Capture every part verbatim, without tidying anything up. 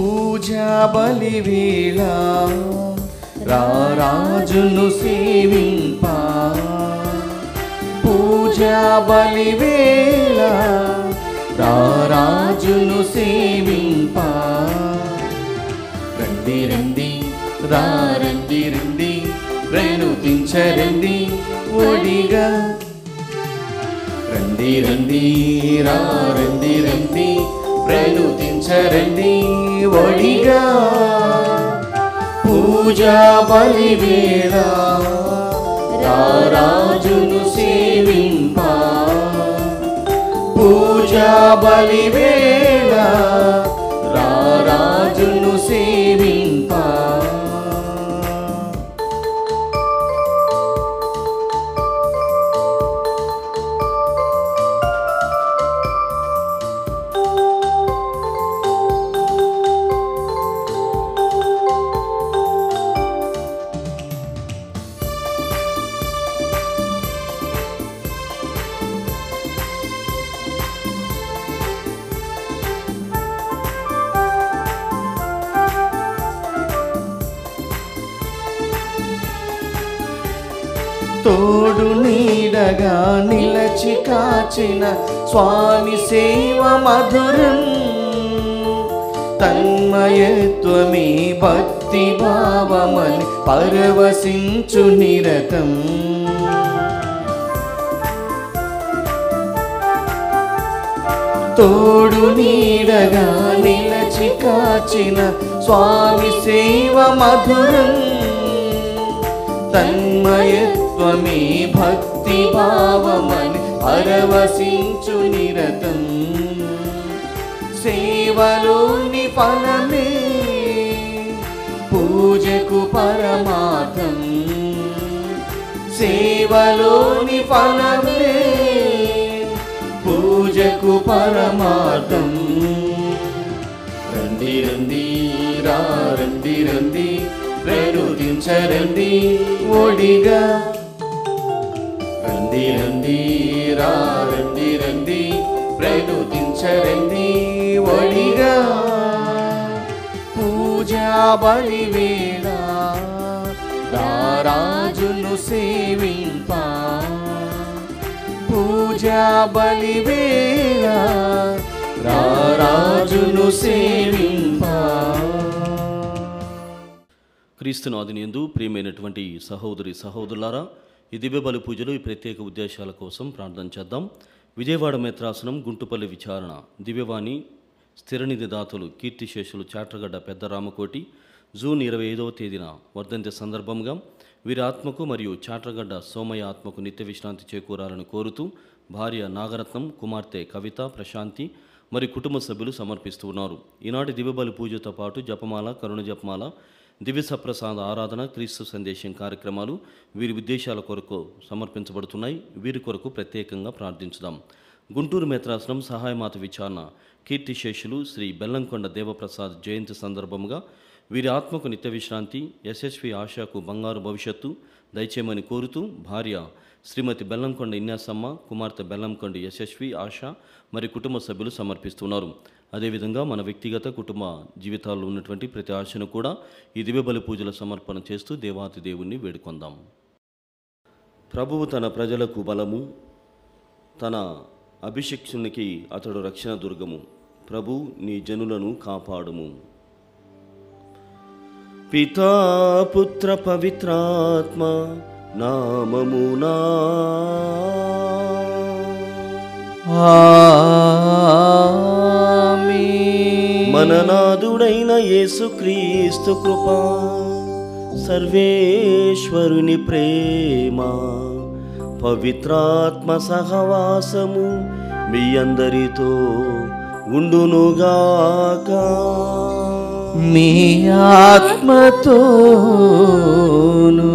పూజా బలివేళ రారాజును సేవింప, పూజా బలివేళ రారాజును సేవింప. రండి రండి రా రండి రండి ప్రణుతించరండి ఒడిగా. రండి రండి రా రండి రండి ప్రణుతించరండి ఒడిగా. పూజా బలివేళ రారాజును సేవింప, పూజా బలివేళ రారాజును సేవింప. తోడు నీడగా నిలచి కాచిన స్వామి సేవ మధురం, తన్మయత్వమే భక్తి భావమని పరవశించు నిరతం. తోడు నీడగా నిలచి కాచిన స్వామి సేవ మధురం, తన్మయత్వమే భక్తి భావమని పరవశించు నిరతం. సేవలోని ఫలమే పూజకు పరమార్థం, సేవలోని ఫలమే పూజకు పరమార్థం. రండి రండి రా రండి రండి ప్రణుతించరండి ఒడిగా. రండి రండి రా రండి రండి ప్రణుతించరండి ఒడిగా. పూజా బలివేళ రారాజును సేవింప, పూజా బలివేళ రారాజును సేవింప. క్రీస్తునాథునియందు ప్రియమైనటువంటి సహోదరి సహోదరులారా, ఈ దివ్య బలి పూజలు ఈ ప్రత్యేక ఉద్దేశాల కోసం ప్రార్థన చేద్దాం. విజయవాడ మేత్రాసనం గుంటుపల్లి విచారణ దివ్యవాణి స్థిరనిధి దాతలు కీర్తిశేషులు చాట్రగడ్డ పెద్ద రామకోటి జూన్ ఇరవై ఐదవ తేదీన వర్ధంతి సందర్భంగా వీరి ఆత్మకు మరియు చాట్రగడ్డ సోమయ్య ఆత్మకు నిత్య విశ్రాంతి చేకూరాలని కోరుతూ భార్య నాగరత్నం, కుమార్తె కవిత, ప్రశాంతి మరి కుటుంబ సభ్యులు సమర్పిస్తూ ఉన్నారు. ఈనాటి దివ్యబలి పూజతో పాటు జపమాల, కరుణ జపమాల, దివ్య సప్రసాద ఆరాధన, క్రీస్తు సందేశం కార్యక్రమాలు వీరి ఉద్దేశాల కొరకు సమర్పించబడుతున్నాయి. వీరి కొరకు ప్రత్యేకంగా ప్రార్థించుదాం. గుంటూరు మేత్రాసనం సహాయమాత విచారణ కీర్తిశేషులు శ్రీ బెల్లంకొండ దేవప్రసాద్ జయంతి సందర్భంగా వీరి ఆత్మకు నిత్య విశ్రాంతి, యశస్వి ఆశాకు బంగారు భవిష్యత్తు దయచేయమని కోరుతూ భార్య శ్రీమతి బెల్లంకొండ ఇన్యాసమ్మ, కుమార్తె బెల్లంకొండ యశస్వి ఆశ మరి కుటుంబ సభ్యులు సమర్పిస్తున్నారు. అదేవిధంగా మన వ్యక్తిగత కుటుంబ జీవితాల్లో ఉన్నటువంటి ప్రతి ఆశను కూడా ఈ దివ్యబలి పూజల సమర్పణ చేస్తూ దేవాతి దేవుణ్ణి వేడుకొందాం. ప్రభువు తన ప్రజలకు బలము, తన అభిషిక్తునికి అతడు రక్షణ దుర్గము. ప్రభు నీ జనులను కాపాడుము. పితా పుత్ర పవిత్రాత్మ నామమునా ఆమేన్. మననాథుడైన యేసుక్రీస్తు కృప, సర్వేశ్వరుని ప్రేమ, పవిత్రాత్మ సహవాసము మీ అందరితో ఉండునుగాక. మీ ఆత్మతోను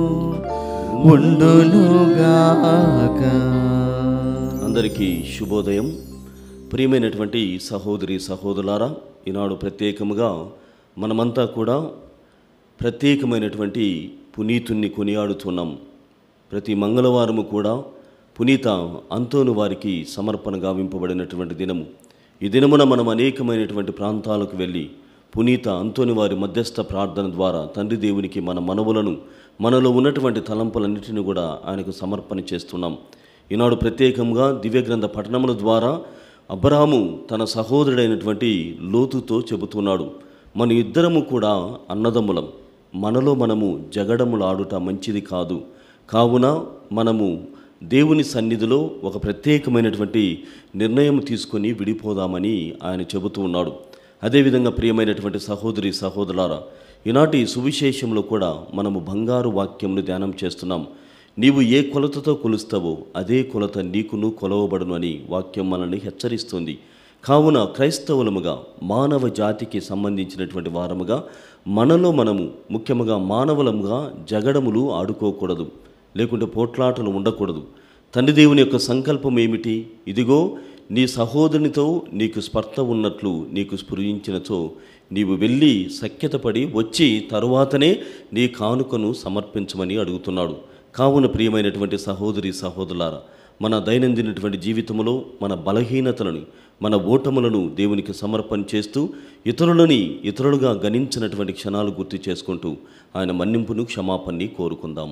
ఉండునుగాక. అందరికీ శుభోదయం. ప్రియమైనటువంటి సహోదరి సహోదరులారా, ఈనాడు ప్రత్యేకముగా మనమంతా కూడా ప్రత్యేకమైనటువంటి పునీతుణ్ణి కొనియాడుతున్నాం. ప్రతి మంగళవారము కూడా పునీత అంతోను వారికి సమర్పణ గావింపబడినటువంటి దినము. ఈ దినమున మనం అనేకమైనటువంటి ప్రాంతాలకు వెళ్ళి పునీత అంతోని వారి మధ్యస్థ ప్రార్థన ద్వారా తండ్రి దేవునికి మన మనవులను, మనలో ఉన్నటువంటి తలంపులన్నిటిని కూడా ఆయనకు సమర్పణ చేస్తున్నాం. ఈనాడు ప్రత్యేకంగా దివ్యగ్రంథ పఠనముల ద్వారా అబ్రాహాము తన సహోదరుడైనటువంటి లోతుతో చెబుతున్నాడు, మన ఇద్దరము కూడా అన్నదమ్ములం, మనలో మనము జగడములాడుట మంచిది కాదు, కావున మనము దేవుని సన్నిధిలో ఒక ప్రత్యేకమైనటువంటి నిర్ణయం తీసుకొని విడిపోదామని ఆయన చెబుతూ ఉన్నాడు. అదేవిధంగా ప్రియమైనటువంటి సహోదరి సహోదరులారా, ఈనాటి సువిశేషంలో కూడా మనము బంగారు వాక్యంను ధ్యానం చేస్తున్నాం. నీవు ఏ కొలతతో కొలుస్తావో అదే కొలత నీకును కొలవబడును అని వాక్యం మనల్ని హెచ్చరిస్తుంది. కావున క్రైస్తవులముగా, మానవ జాతికి సంబంధించినటువంటి వారముగా మనలో మనము ముఖ్యముగా మానవులముగా జగడములు ఆడుకోకూడదు, లేకుంటే పోట్లాటలు ఉండకూడదు. తండ్రి దేవుని యొక్క సంకల్పం ఏమిటి? ఇదిగో నీ సహోదరునితో నీకు స్పర్ధ ఉన్నట్లు నీకు స్ఫురించినచో నీవు వెళ్ళి సఖ్యతపడి వచ్చి తరువాతనే నీ కానుకను సమర్పించమని అడుగుతున్నాడు. కావున ప్రియమైనటువంటి సహోదరి సహోదరులారా, మన దైనందినటువంటి జీవితంలో మన బలహీనతలను, మన ఓటములను దేవునికి సమర్పణ చేస్తూ ఇతరులని ఇతరులుగా గణించినటువంటి క్షణాలు గుర్తు చేసుకుంటూ ఆయన మన్నింపును, క్షమాపణని కోరుకుందాం.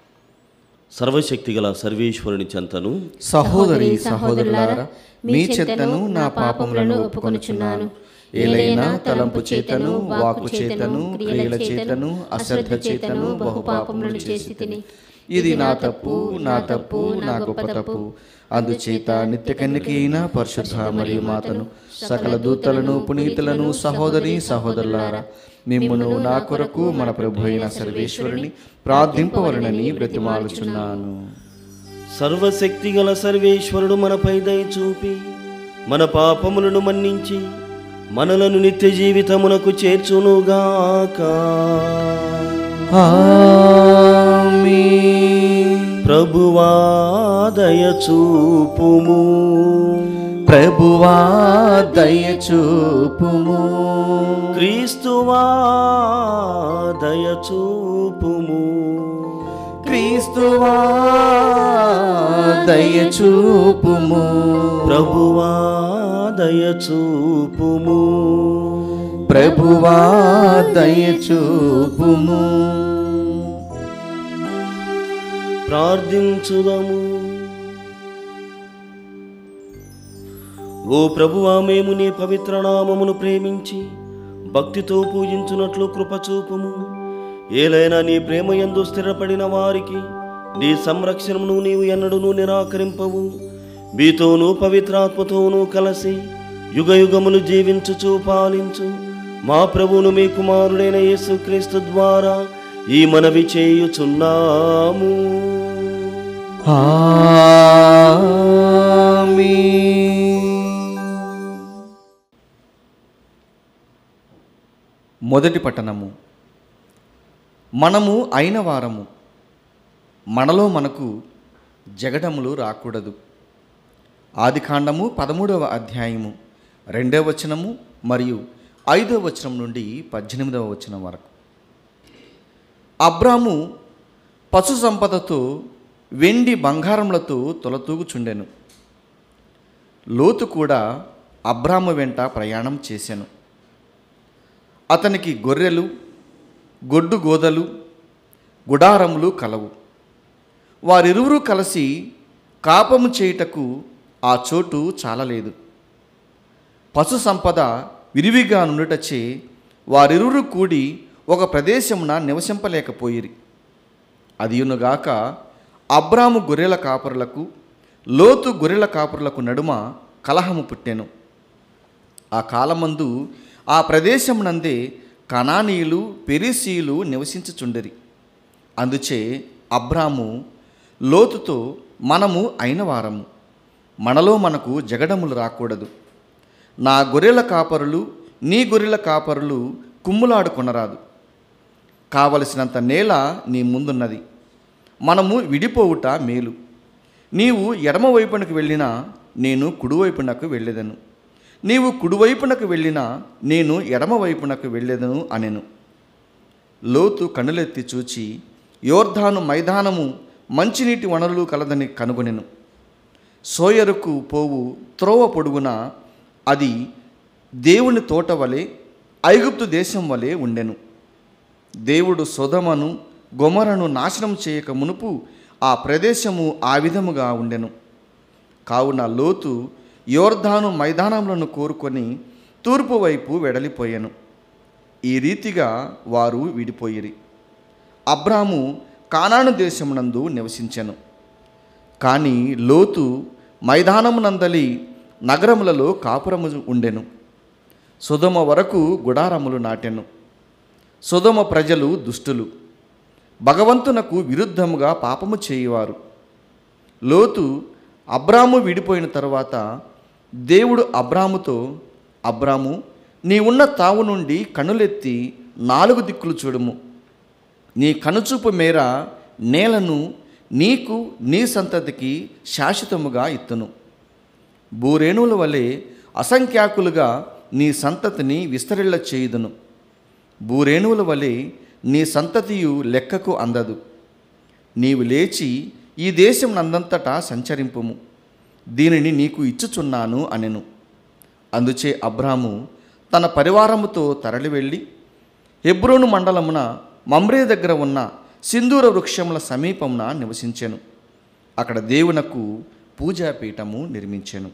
సర్వశక్తి గల సర్వేశ్వరుని చెంతను, సహోదరి సహోదరులారా, మీ చెంతను నా పాపములను ఒప్పుకొనుచున్నాను. ఏలైనా తలంపు చేతను, వాక్కు చేతను, క్రియల చేతను, అశ్రద్ధ చేతను బహుపాపములను చేసి తిని, ఇది నా తప్పు, నా తప్పు, నా గొప్ప తప్పు. అందుచేత నిత్య కన్యకి అయిన పరిశుద్ధ మరియు మాతను, సకల దూతలను, పునీతులను, సహోదరి సహోదరులారా, మిమ్మును నా కొరకు మన ప్రభు అయిన సర్వేశ్వరుని ప్రార్థింపవలనని బ్రతిమాలుచున్నాను. సర్వశక్తి గల సర్వేశ్వరుడు మనపై దయ చూపి మన పాపములను మన్నించి మనలను నిత్య జీవితమునకు చేర్చునుగాక. ఆమేన్. ప్రభువా దయ చూపుము, ప్రభువా దయ చూపుము, క్రీస్తువా దయ చూపుము, క్రీస్తువా దయ చూపుము, ప్రభువా దయ చూపుము, ప్రభువా దయ చూపుము. ప్రార్థించుదము. ఓ ప్రభువా, మేము నీ పవిత్ర నామమును ప్రేమించి భక్తితో పూజించున్నట్లు కృపచూపుము. ఏలైనా నీ ప్రేమ యందు స్థిరపడిన వారికి నీ సంరక్షణను నీవు ఎన్నడూ నిరాకరింపవు. మీతోనూ పవిత్రాత్మతోనూ కలిసి యుగ యుగములు జీవించుచు పాలించు మా ప్రభువును మీ కుమారుడైన యేసుక్రీస్తు ద్వారా ఈ మనవి చేయుచున్నాము. మొదటి పట్టణము. మనము అయిన వారము, మనలో మనకు జగడములు రాకూడదు. ఆదికాండము పదమూడవ అధ్యాయము రెండవ వచనము మరియు ఐదవ వచనం నుండి పద్దెనిమిదవ వచనం వరకు. అబ్రాము పశు సంపదతో వెండి బంగారములతో తొలతూగుచుండెను. లోతు కూడా అబ్రాము వెంట ప్రయాణం చేసెను. అతనికి గొర్రెలు, గొడ్డు గోదలు, గుడారములు కలవు. వారిరువురు కలిసి కాపము చేయుటకు ఆ చోటు చాలలేదు. పశు సంపద విరివిగా నుండుటచే వారిరువురు కూడి ఒక ప్రదేశమున నివసింపలేకపోయిరి. అదియునుగాక అబ్రాము గొర్రెల కాపరులకు, లోతు గొర్రెల కాపరులకు నడుమ కలహము పుట్టెను. ఆ కాలమందు ఆ ప్రదేశమునందే కనానీయులు, పెరిసీయులు నివసించుచుండిరి. అందుచే అబ్రాము లోతుతో, మనము అయిన వారము, మనలో మనకు జగడములు రాకూడదు. నా గొర్రెల కాపరులు, నీ గొర్రెల కాపరులు కుమ్ములాడుకొనరాదు. కావలసినంత నేల నీ ముందున్నది, మనము విడిపోవుట మేలు. నీవు ఎడమ వైపునకు వెళ్ళినా నేను కుడివైపునకు వెళ్ళేదను, నీవు కుడివైపునకు వెళ్ళినా నేను ఎడమ వైపునకు వెళ్ళేదను అనెను. లోతు కన్నులెత్తి చూచి యోర్దాను మైదానము మంచినీటి వనరులు కలదని కనుగొనెను. సోయరుకు పోవు త్రోవ పొడుగున అది దేవుని తోట వలె, ఐగుప్తు దేశం వలె ఉండెను. దేవుడు సొదొమను గొమొరను నాశనం చేయక మునుపు ఆ ప్రదేశము ఆ విధముగా ఉండెను. కావున లోతు యోర్దాను మైదానములను కోరుకొని తూర్పు వైపు వెడలిపోయెను. ఈ రీతిగా వారు విడిపోయిరి. అబ్రాము కానాను దేశమునందు నివసించెను. కానీ లోతు మైదానమునందలి నగరములలో కాపురము ఉండెను. సొదొమ వరకు గుడారములు నాటెను. సొదొమ ప్రజలు దుష్టులు, భగవంతునకు విరుద్ధముగా పాపము చేయువారు. లోతు అబ్రాము విడిపోయిన తరువాత దేవుడు అబ్రాముతో, అబ్రాము, నీ ఉన్న తావు నుండి కనులెత్తి నాలుగు దిక్కులు చూడుము. నీ కనుచూపు మేర నేలను నీకు నీ సంతతికి శాశ్వతముగా ఇత్తును. భూరేణువుల వలె అసంఖ్యాకులుగా నీ సంతతిని విస్తరిల్ల చేయుదును. భూరేణువుల వలె నీ సంతతియు లెక్కకు అందదు. నీవు లేచి ఈ దేశం నందంతటా సంచరింపుము, దీనిని నీకు ఇచ్చుచున్నాను అనెను. అందుచే అబ్రాము తన పరివారముతో తరలి వెళ్ళి హెబ్రోను మండలమున మమ్రే దగ్గర ఉన్న సింధూర వృక్షముల సమీపమున నివసించెను. అక్కడ దేవునకు పూజాపీఠము నిర్మించెను.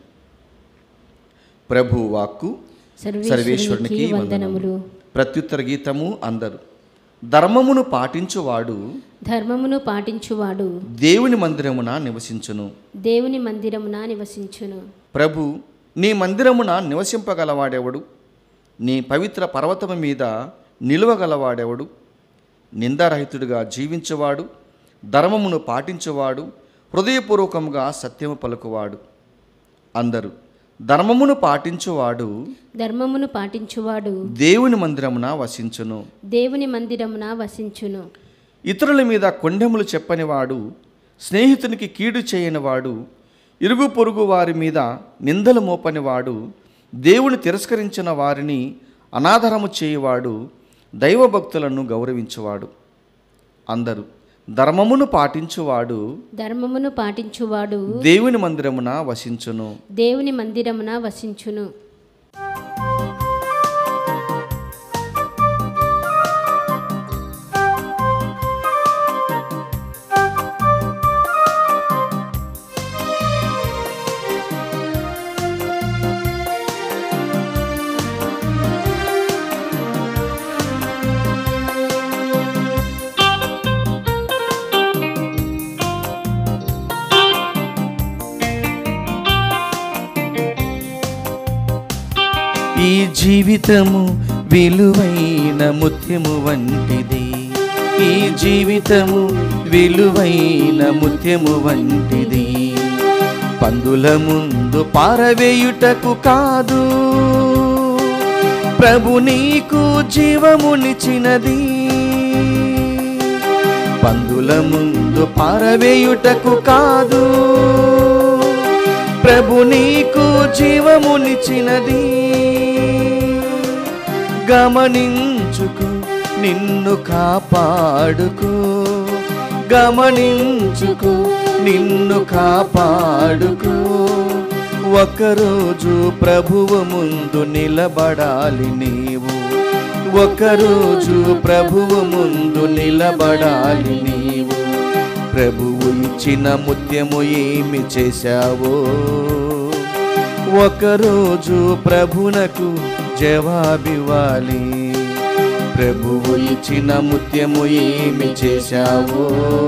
ప్రభు వాక్కు. సర్వేశ్వరునికి వందనములు. ప్రత్యుత్తర గీతము అందరు. ధర్మమును పాటించువాడు ధర్మమును పాటించువాడు దేవుని మందిరమున నివసించును. దేవుని మందిరమున నివసించును. ప్రభు నీ మందిరమున నివసింపగలవాడెవడు? నీ పవిత్ర పర్వతము మీద నిలువగలవాడెవడు? నిందారహితుడిగా జీవించువాడు, ధర్మమును పాటించువాడు, హృదయపూర్వకముగా సత్యము పలుకువాడు. అందరూ ధర్మమును పాటించువాడు ధర్మమును పాటించువాడు దేవుని మందిరమున వసించును. దేవుని మందిరమున వసించును. ఇతరుల మీద కొండెములు చెప్పనివాడు, స్నేహితునికి కీడు చేయనివాడు, ఇరుగు పొరుగు వారి మీద నిందలు మోపనివాడు, దేవుని తిరస్కరించిన వారిని అనాదరము చేయువాడు, దైవభక్తులను గౌరవించువాడు. అందరూ ధర్మమును పాటించువాడు ధర్మమును పాటించువాడు దేవుని మందిరమున వసించును. దేవుని మందిరమున వసించును. ఈ జీవితము విలువైన ముత్యము వంటిది. ఈ జీవితము విలువైన ముత్యము వంటిది. పందుల ముందు పారవేయుటకు కాదు, ప్రభు నీకు జీవమునిచ్చినది. పందుల ముందు పారవేయుటకు కాదు, ప్రభు నీకు జీవమునిచ్చినది. గమనించుకు నిన్ను కాపాడుకో, గమనించుకు నిన్ను కాపాడుకో. ఒకరోజు ప్రభువు ముందు నిలబడాలి నీవు, ఒకరోజు ప్రభువు ముందు నిలబడాలి నీవు. ప్రభువు ఇచ్చిన ముత్యము ఏమి చేశావో, ఒకరోజు ప్రభునకు జవాబివ్వాలి. ప్రభువు ఇచ్చిన ముత్యము ఏమి చేశావో,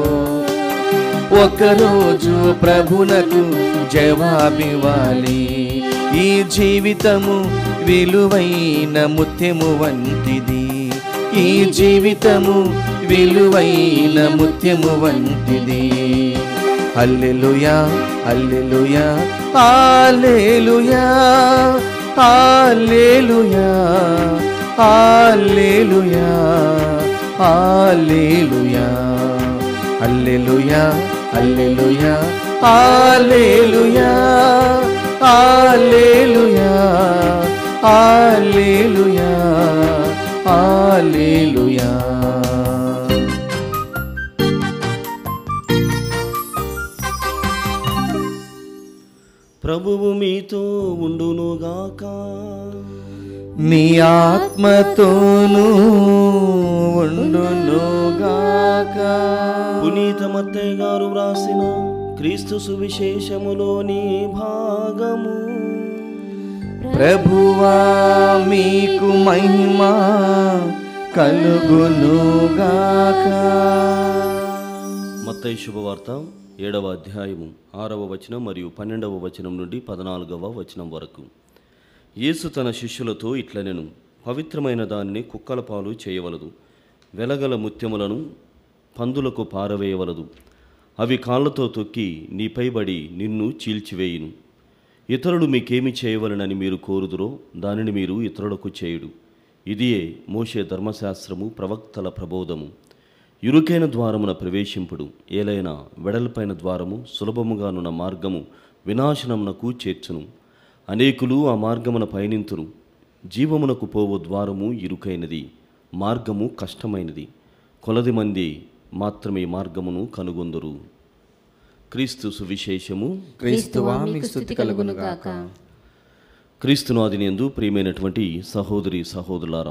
ఒకరోజు ప్రభునకు జవాబివ్వాలి. ఈ జీవితము విలువైన ముత్యము వంటిది. ఈ జీవితము విలువైన ముత్యము వంటిది. హల్లెలూయా హల్లెలూయా హల్లెలూయా హల్లెలూయా హల్లెలూయా హల్లెలూయా హల్లెలూయా హల్లెలూయా హల్లెలూయా హల్లెలూయా హల్లెలూయా హల్లెలూయా. ప్రభువు మీతో ఉండునుగాక. మీ ఆత్మతోనూ ఉండునుగాక. పునీత మత్తయ్య గారు వ్రాసిన క్రీస్తు సువిశేషములోని భాగము. ప్రభువా మీకు మహిమ కలుగునుగాక. మత్తయి శుభవార్త ఏడవ అధ్యాయము ఆరవ వచనం మరియు పన్నెండవ వచనం నుండి పద్నాలుగవ వచనం వరకు. యేసు తన శిష్యులతో ఇట్లనెను, పవిత్రమైన దానిని కుక్కల పాలు చేయవలదు, వెలగల ముత్యములను పందులకు పారవేయవలదు. అవి కాళ్ళతో తొక్కి నీపైబడి నిన్ను చీల్చివేయును. ఇతరులు మీకేమి చేయవలనని మీరు కోరుదురో దానిని మీరు ఇతరులకు చేయుడు. ఇదియే మోషే ధర్మశాస్త్రము, ప్రవక్తల ప్రబోధము. ఇరుకైన ద్వారమున ప్రవేశింపుడు, ఏలైనా వెడల్పైన ద్వారము సులభముగానున్న మార్గము వినాశనమునకు చేర్చును. అనేకులు ఆ మార్గమున పయనింతురు. జీవమునకు పోవు ద్వారము ఇరుకైనది, మార్గము కష్టమైనది, కొలది మంది మాత్రమే మార్గమును కనుగొందురు. క్రీస్తు సువిశేషము. క్రీస్తువా మీకు స్తుతి కలుగునుగాక. క్రీస్తునాదినందు ప్రియమైనటువంటి సహోదరి సహోదరులారా,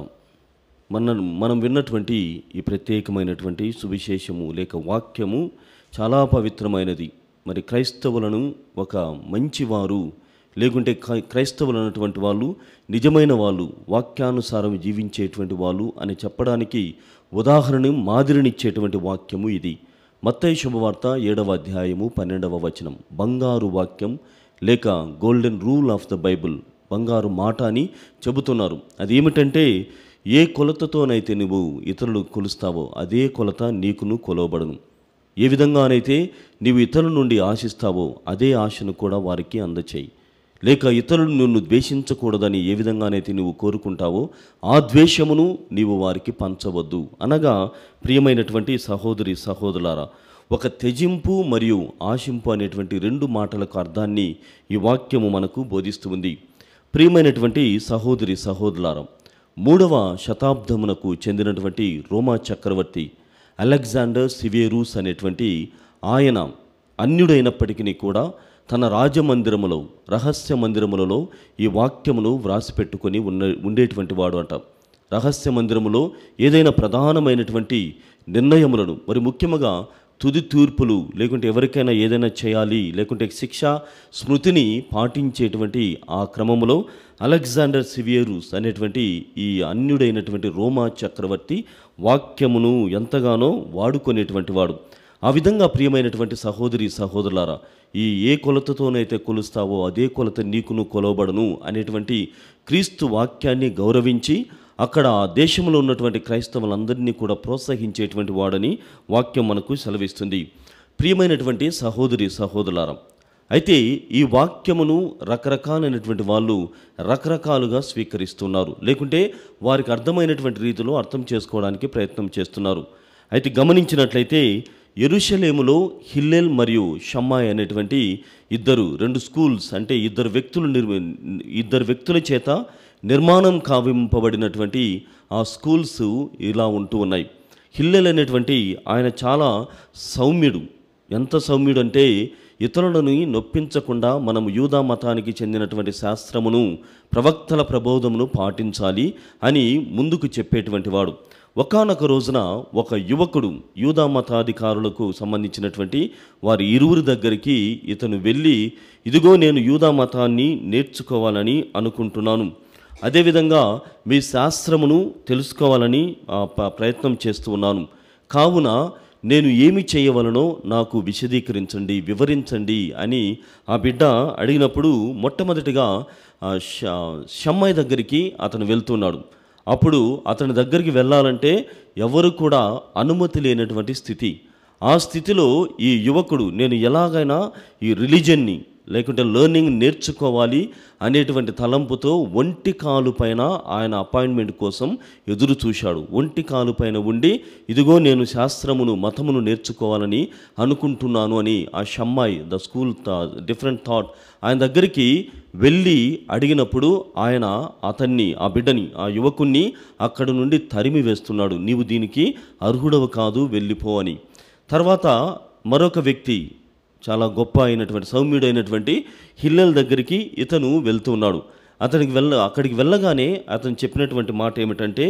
మన మనం విన్నటువంటి ఈ ప్రత్యేకమైనటువంటి సువిశేషము లేక వాక్యము చాలా పవిత్రమైనది. మరి క్రైస్తవులను ఒక మంచివారు లేకుంటే క్రైస్తవులు అన్నటువంటి వాళ్ళు నిజమైన వాళ్ళు, వాక్యానుసారం జీవించేటువంటి వాళ్ళు అని చెప్పడానికి ఉదాహరణ మాదిరినిచ్చేటువంటి వాక్యము ఇది. మత్తయి శుభవార్త ఏడవ అధ్యాయము పన్నెండవ వచనం. బంగారు వాక్యం లేక golden rule of the Bible, బంగారు మాట అని చెబుతున్నారు. అది ఏమిటంటే, ఏ కొలతతోనైతే నువ్వు ఇతరులు కొలుస్తావో అదే కొలత నీకును కొలవబడును. ఏ విధంగానైతే నీవు ఇతరుల నుండి ఆశిస్తావో అదే ఆశను కూడా వారికి అందచేయి. లేక ఇతరులు నిన్ను ద్వేషించకూడదని ఏ విధంగానైతే నువ్వు కోరుకుంటావో ఆ ద్వేషమును నీవు వారికి పంచవద్దు. అనగా ప్రియమైనటువంటి సహోదరి సహోదరులారా, ఒక త్యజింపు మరియు ఆశింపు అనేటువంటి రెండు మాటలకు అర్థాన్ని ఈ వాక్యము మనకు బోధిస్తుంది. ప్రియమైనటువంటి సహోదరి సహోదరులారా, మూడవ శతాబ్దమునకు చెందినటువంటి రోమా చక్రవర్తి అలెగ్జాండర్ సివేరూస్ అనేటువంటి ఆయన అన్యుడైనప్పటికీ కూడా తన రాజమందిరములో, రహస్య మందిరములలో ఈ వాక్యమును వ్రాసిపెట్టుకొని ఉన్న ఉండేటువంటి వాడు అంట. రహస్య మందిరములో ఏదైనా ప్రధానమైనటువంటి నిర్ణయములను, మరి ముఖ్యంగా తుది తీర్పులు, లేకుంటే ఎవరికైనా ఏదైనా చేయాలి లేకుంటే శిక్ష స్మృతిని పాటించేటువంటి ఆ క్రమంలో అలెగ్జాండర్ సివియరూస్ అనేటువంటి ఈ అన్యుడైనటువంటి రోమా చక్రవర్తి వాక్యమును ఎంతగానో వాడుకునేటువంటి వాడు. ఆ విధంగా ప్రియమైనటువంటి సహోదరి సహోదరులారా, ఈ ఏ కొలతతోనైతే కొలుస్తావో అదే కొలత నీకును కొలవబడును అనేటువంటి క్రీస్తు వాక్యాన్ని గౌరవించి అక్కడ ఆ దేశంలో ఉన్నటువంటి క్రైస్తవులందరినీ కూడా ప్రోత్సహించేటువంటి వాడని వాక్యం మనకు సెలవిస్తుంది. ప్రియమైనటువంటి సహోదరి సహోదరులారా, అయితే ఈ వాక్యమును రకరకాలైనటువంటి వాళ్ళు రకరకాలుగా స్వీకరిస్తున్నారు, లేకుంటే వారికి అర్థమైనటువంటి రీతిలో అర్థం చేసుకోవడానికి ప్రయత్నం చేస్తున్నారు. అయితే గమనించినట్లయితే యెరూషలేములో హిల్లెల్ మరియు షమ్మాయి అనేటువంటి ఇద్దరు రెండు స్కూల్స్, అంటే ఇద్దరు వ్యక్తులు నిర్మి ఇద్దరు వ్యక్తుల చేత నిర్మాణం కావింపబడినటువంటి ఆ స్కూల్స్ ఇలా ఉంటూ ఉన్నాయి. హిల్లెల్ అనేటువంటి ఆయన చాలా సౌమ్యుడు. ఎంత సౌమ్యుడు అంటే, ఇతరులను నొప్పించకుండా మనం యూదా మతానికి చెందినటువంటి శాస్త్రమును, ప్రవక్తల ప్రబోధమును పాటించాలి అని ముందుకు చెప్పేటువంటి వాడు. ఒకానొక రోజున ఒక యువకుడు యూదా మతాధికారులకు సంబంధించినటువంటి వారి ఇరువురి దగ్గరికి ఇతను వెళ్ళి, ఇదిగో నేను యూదా మతాన్ని నేర్చుకోవాలని అనుకుంటున్నాను, అదేవిధంగా మీ శాస్త్రమును తెలుసుకోవాలని ప్రయత్నం చేస్తూ ఉన్నాను, కావున నేను ఏమి చేయవలనో నాకు విశదీకరించండి, వివరించండి అని ఆ బిడ్డ అడిగినప్పుడు మొట్టమొదటిగా షమ్మాయి దగ్గరికి అతను వెళ్తున్నాడు. అప్పుడు అతని దగ్గరికి వెళ్ళాలంటే ఎవరు కూడా అనుమతి లేనటువంటి స్థితి. ఆ స్థితిలో ఈ యువకుడు నేను ఎలాగైనా ఈ రిలీజన్ని లేకుంటే లెర్నింగ్ నేర్చుకోవాలి అనేటువంటి తలంపుతో ఒంటి కాలు పైన ఆయన అపాయింట్మెంట్ కోసం ఎదురు చూశాడు. ఒంటి కాలు పైన ఉండి, ఇదిగో నేను శాస్త్రమును మతమును నేర్చుకోవాలని అనుకుంటున్నాను అని ఆ Shammai the school different thought ఆయన దగ్గరికి వెళ్ళి అడిగినప్పుడు ఆయన అతన్ని, ఆ బిడ్డని, ఆ యువకుణ్ణి అక్కడి నుండి తరిమి వేస్తున్నాడు. నీవు దీనికి అర్హుడవు కాదు, వెళ్ళిపో అని. తర్వాత మరొక వ్యక్తి, చాలా గొప్ప అయినటువంటి సౌమ్యుడైనటువంటి హిల్లెల్ దగ్గరికి ఇతను వెళ్తున్నాడు. అతనికి వెళ్ళ అక్కడికి వెళ్ళగానే అతను చెప్పినటువంటి మాట ఏమిటంటే,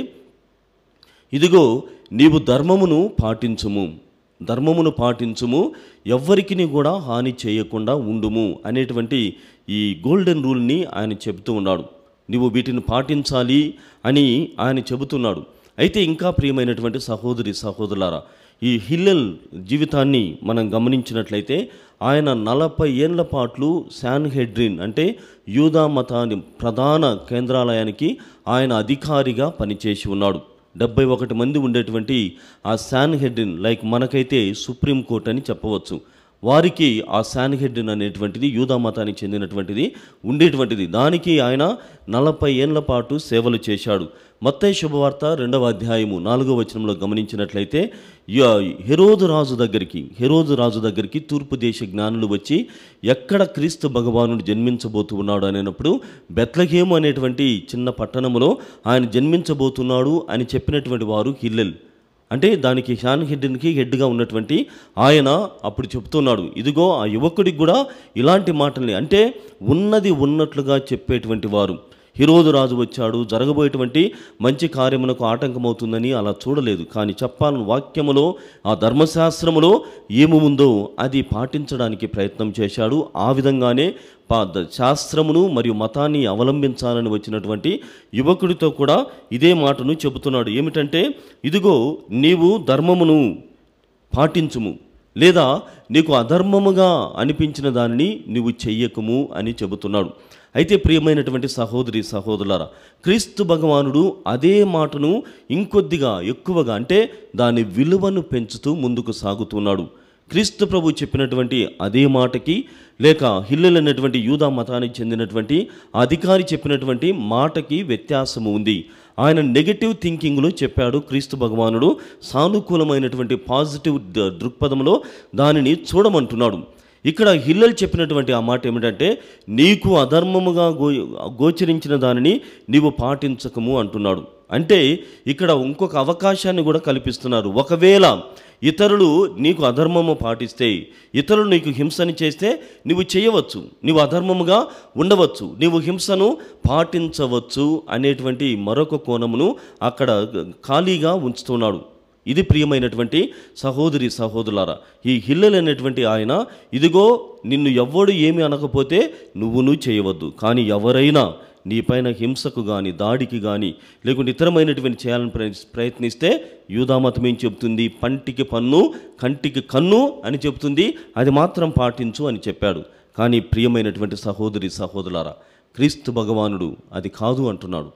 ఇదిగో నీవు ధర్మమును పాటించుము, ధర్మమును పాటించుము, ఎవ్వరికి కూడా హాని చేయకుండా ఉండుము అనేటువంటి ఈ గోల్డెన్ రూల్ని ఆయన చెబుతూ ఉన్నాడు. నీవు వీటిని పాటించాలి అని ఆయన చెబుతున్నాడు. అయితే ఇంకా ప్రియమైనటువంటి సహోదరి సహోదరులారా, ఈ హిల్లెల్ జీవితాన్ని మనం గమనించినట్లయితే ఆయన నలభై ఏళ్ల పాటు శాన్హెడ్రిన్ అంటే యూదా మతాన్ని ప్రధాన కేంద్రాలయానికి ఆయన అధికారిగా పనిచేసి ఉన్నాడు. డెబ్బై ఒకటి మంది ఉండేటువంటి ఆ శాన్హెడ్రిన్, లైక్ మనకైతే సుప్రీంకోర్టు అని చెప్పవచ్చు, వారికి ఆ శాన్హెడ్రిన్ అనేటువంటిది యూదా మతానికి చెందినటువంటిది ఉండేటువంటిది. దానికి ఆయన నలభై ఏళ్ల పాటు సేవలు చేశాడు. మత్తయి శుభవార్త రెండవ అధ్యాయము నాలుగో వచనంలో గమనించినట్లయితే హెరోదు రాజు దగ్గరికి హెరోదు రాజు దగ్గరికి తూర్పు దేశ జ్ఞానులు వచ్చి ఎక్కడ క్రీస్తు భగవానుడు జన్మించబోతూ ఉన్నాడు అనేటప్పుడు బెత్లెహేము అనేటువంటి చిన్న పట్టణంలో ఆయన జన్మించబోతున్నాడు అని చెప్పినటువంటి వారు హిల్లెల్. అంటే దానికి శాన్హెడ్రిన్కి హెడ్గా ఉన్నటువంటి ఆయన అప్పుడు చెప్తున్నాడు, ఇదిగో ఆ యువకుడికి కూడా ఇలాంటి మాటల్ని, అంటే ఉన్నది ఉన్నట్లుగా చెప్పేటువంటి వారు. హెరోదు రాజు వచ్చాడు, జరగబోయేటువంటి మంచి కార్యములకు ఆటంకమవుతుందని అలా చూడలేదు. కానీ చెప్పాలని వాక్యములో ఆ ధర్మశాస్త్రములో ఏమి ఉందో అది పాటించడానికి ప్రయత్నం చేశాడు. ఆ విధంగానే శాస్త్రమును మరియు మతాన్ని అవలంబించాలని వచ్చినటువంటి యువకుడితో కూడా ఇదే మాటను చెబుతున్నాడు. ఏమిటంటే, ఇదిగో నీవు ధర్మమును పాటించుము, లేదా నీకు అధర్మముగా అనిపించిన దానిని నీవు చెయ్యకుము అని చెబుతున్నాడు. అయితే ప్రియమైనటువంటి సహోదరి సహోదరులారా, క్రీస్తు భగవానుడు అదే మాటను ఇంకొద్దిగా ఎక్కువగా, అంటే దాని విలువను పెంచుతూ ముందుకు సాగుతున్నాడు. క్రీస్తు ప్రభు చెప్పినటువంటి అదే మాటకి, లేక హిల్లెల్ అనేటువంటి యూదా మతానికి చెందినటువంటి అధికారి చెప్పినటువంటి మాటకి వ్యత్యాసము ఉంది. ఆయన నెగటివ్ థింకింగ్లో చెప్పాడు క్రీస్తు భగవానుడు, సానుకూలమైనటువంటి పాజిటివ్ దృక్పథంలో దానిని చూడమంటున్నాడు. ఇక్కడ హిల్లెల్ చెప్పినటువంటి ఆ మాట ఏమిటంటే, నీకు అధర్మముగా గో గోచరించిన దానిని నీవు పాటించకము అంటున్నాడు. అంటే ఇక్కడ ఇంకొక అవకాశాన్ని కూడా కల్పిస్తున్నారు. ఒకవేళ ఇతరులు నీకు అధర్మము పాటిస్తే, ఇతరులు నీకు హింసని చేస్తే నువ్వు చేయవచ్చు, నువ్వు అధర్మముగా ఉండవచ్చు, నీవు హింసను పాటించవచ్చు అనేటువంటి మరొక కోణమును అక్కడ ఖాళీగా ఉంచుతున్నాడు. ఇది ప్రియమైనటువంటి సహోదరి సహోదరులారా, ఈ హిల్లెల్ అనేటువంటి ఆయన, ఇదిగో నిన్ను ఎవ్వడు ఏమి అనకపోతే నువ్వును చేయవద్దు, కానీ ఎవరైనా నీపైన హింసకు కానీ దాడికి కానీ లేకుంటే ఇతరమైనటువంటి చేయాలని ప్రయత్నిస్తే యూదామతం ఏం చెబుతుంది, పంటికి పన్ను కంటికి కన్ను అని చెబుతుంది, అది మాత్రం పాటించు అని చెప్పాడు. కానీ ప్రియమైనటువంటి సహోదరి సహోదరులారా, క్రీస్తు భగవానుడు అది కాదు అంటున్నాడు.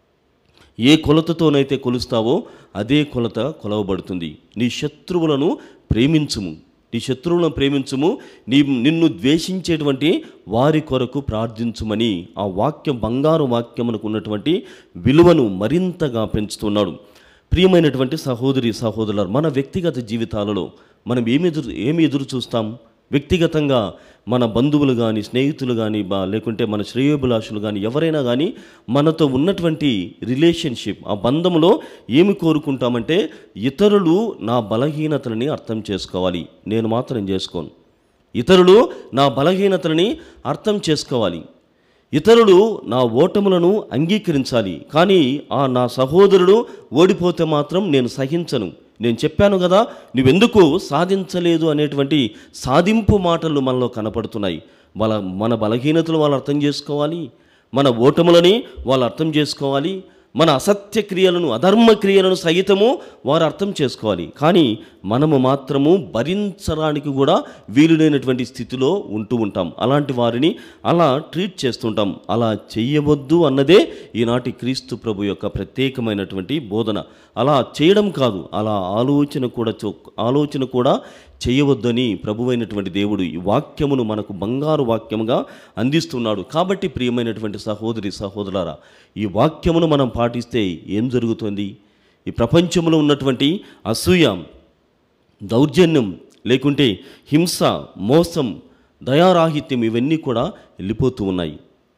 ఏ కొలతతోనైతే కొలుస్తావో అదే కొలత కొలవబడుతుంది. నీ శత్రువులను ప్రేమించుము, నీ శత్రువులను ప్రేమించుము, నీ నిన్ను ద్వేషించేటువంటి వారి కొరకు ప్రార్థించుమని ఆ వాక్యం, బంగారు వాక్యమునకు ఉన్నటువంటి విలువను మరింతగా పెంచుతున్నాడు. ప్రియమైనటువంటి సహోదరి సహోదరులు, మన వ్యక్తిగత జీవితాలలో మనం ఏమి ఎదురు ఏమి ఎదురు చూస్తాం? వ్యక్తిగతంగా మన బంధువులు కానీ, స్నేహితులు కానీ, బా లేకుంటే మన శ్రేయోభిలాషులు కానీ, ఎవరైనా కానీ మనతో ఉన్నటువంటి రిలేషన్షిప్, ఆ బంధంలో ఏమి కోరుకుంటామంటే, ఇతరులు నా బలహీనతలని అర్థం చేసుకోవాలి, నేను మాత్రం చేసుకోను. ఇతరులు నా బలహీనతలని అర్థం చేసుకోవాలి, ఇతరులు నా ఓటములను అంగీకరించాలి, కానీ ఆ నా సహోదరుడు ఓడిపోతే మాత్రం నేను సహించను. నేను చెప్పాను కదా, నువ్వెందుకు సాధించలేదు అనేటువంటి సాధింపు మాటలు మనలో కనపడుతున్నాయి. వాళ్ళ మన బలహీనతలు వాళ్ళు అర్థం చేసుకోవాలి, మన ఓటములని వాళ్ళు అర్థం చేసుకోవాలి, మన అసత్య క్రియలను, అధర్మ క్రియలను సహితము వారు అర్థం చేసుకోవాలి. కానీ మనము మాత్రము భరించడానికి కూడా వీలులేనటువంటి స్థితిలో ఉంటూ ఉంటాం. అలాంటి వారిని అలా ట్రీట్ చేస్తుంటాం. అలా చెయ్యవద్దు అన్నదే ఈనాటి క్రీస్తు ప్రభు యొక్క ప్రత్యేకమైనటువంటి బోధన. అలా చేయడం కాదు, అలా ఆలోచన కూడా ఆలోచన కూడా చేయవద్దని ప్రభువైనటువంటి దేవుడు ఈ వాక్యమును మనకు బంగారు వాక్యముగా అందిస్తున్నాడు. కాబట్టి ప్రియమైనటువంటి సహోదరి సహోదరులారా, ఈ వాక్యమును మనం పాటిస్తే ఏం జరుగుతుంది? ఈ ప్రపంచంలో ఉన్నటువంటి అసూయ, దౌర్జన్యం, లేకుంటే హింస, మోసం, దయారాహిత్యం ఇవన్నీ కూడా వెళ్ళిపోతూ ఉన్నాయి.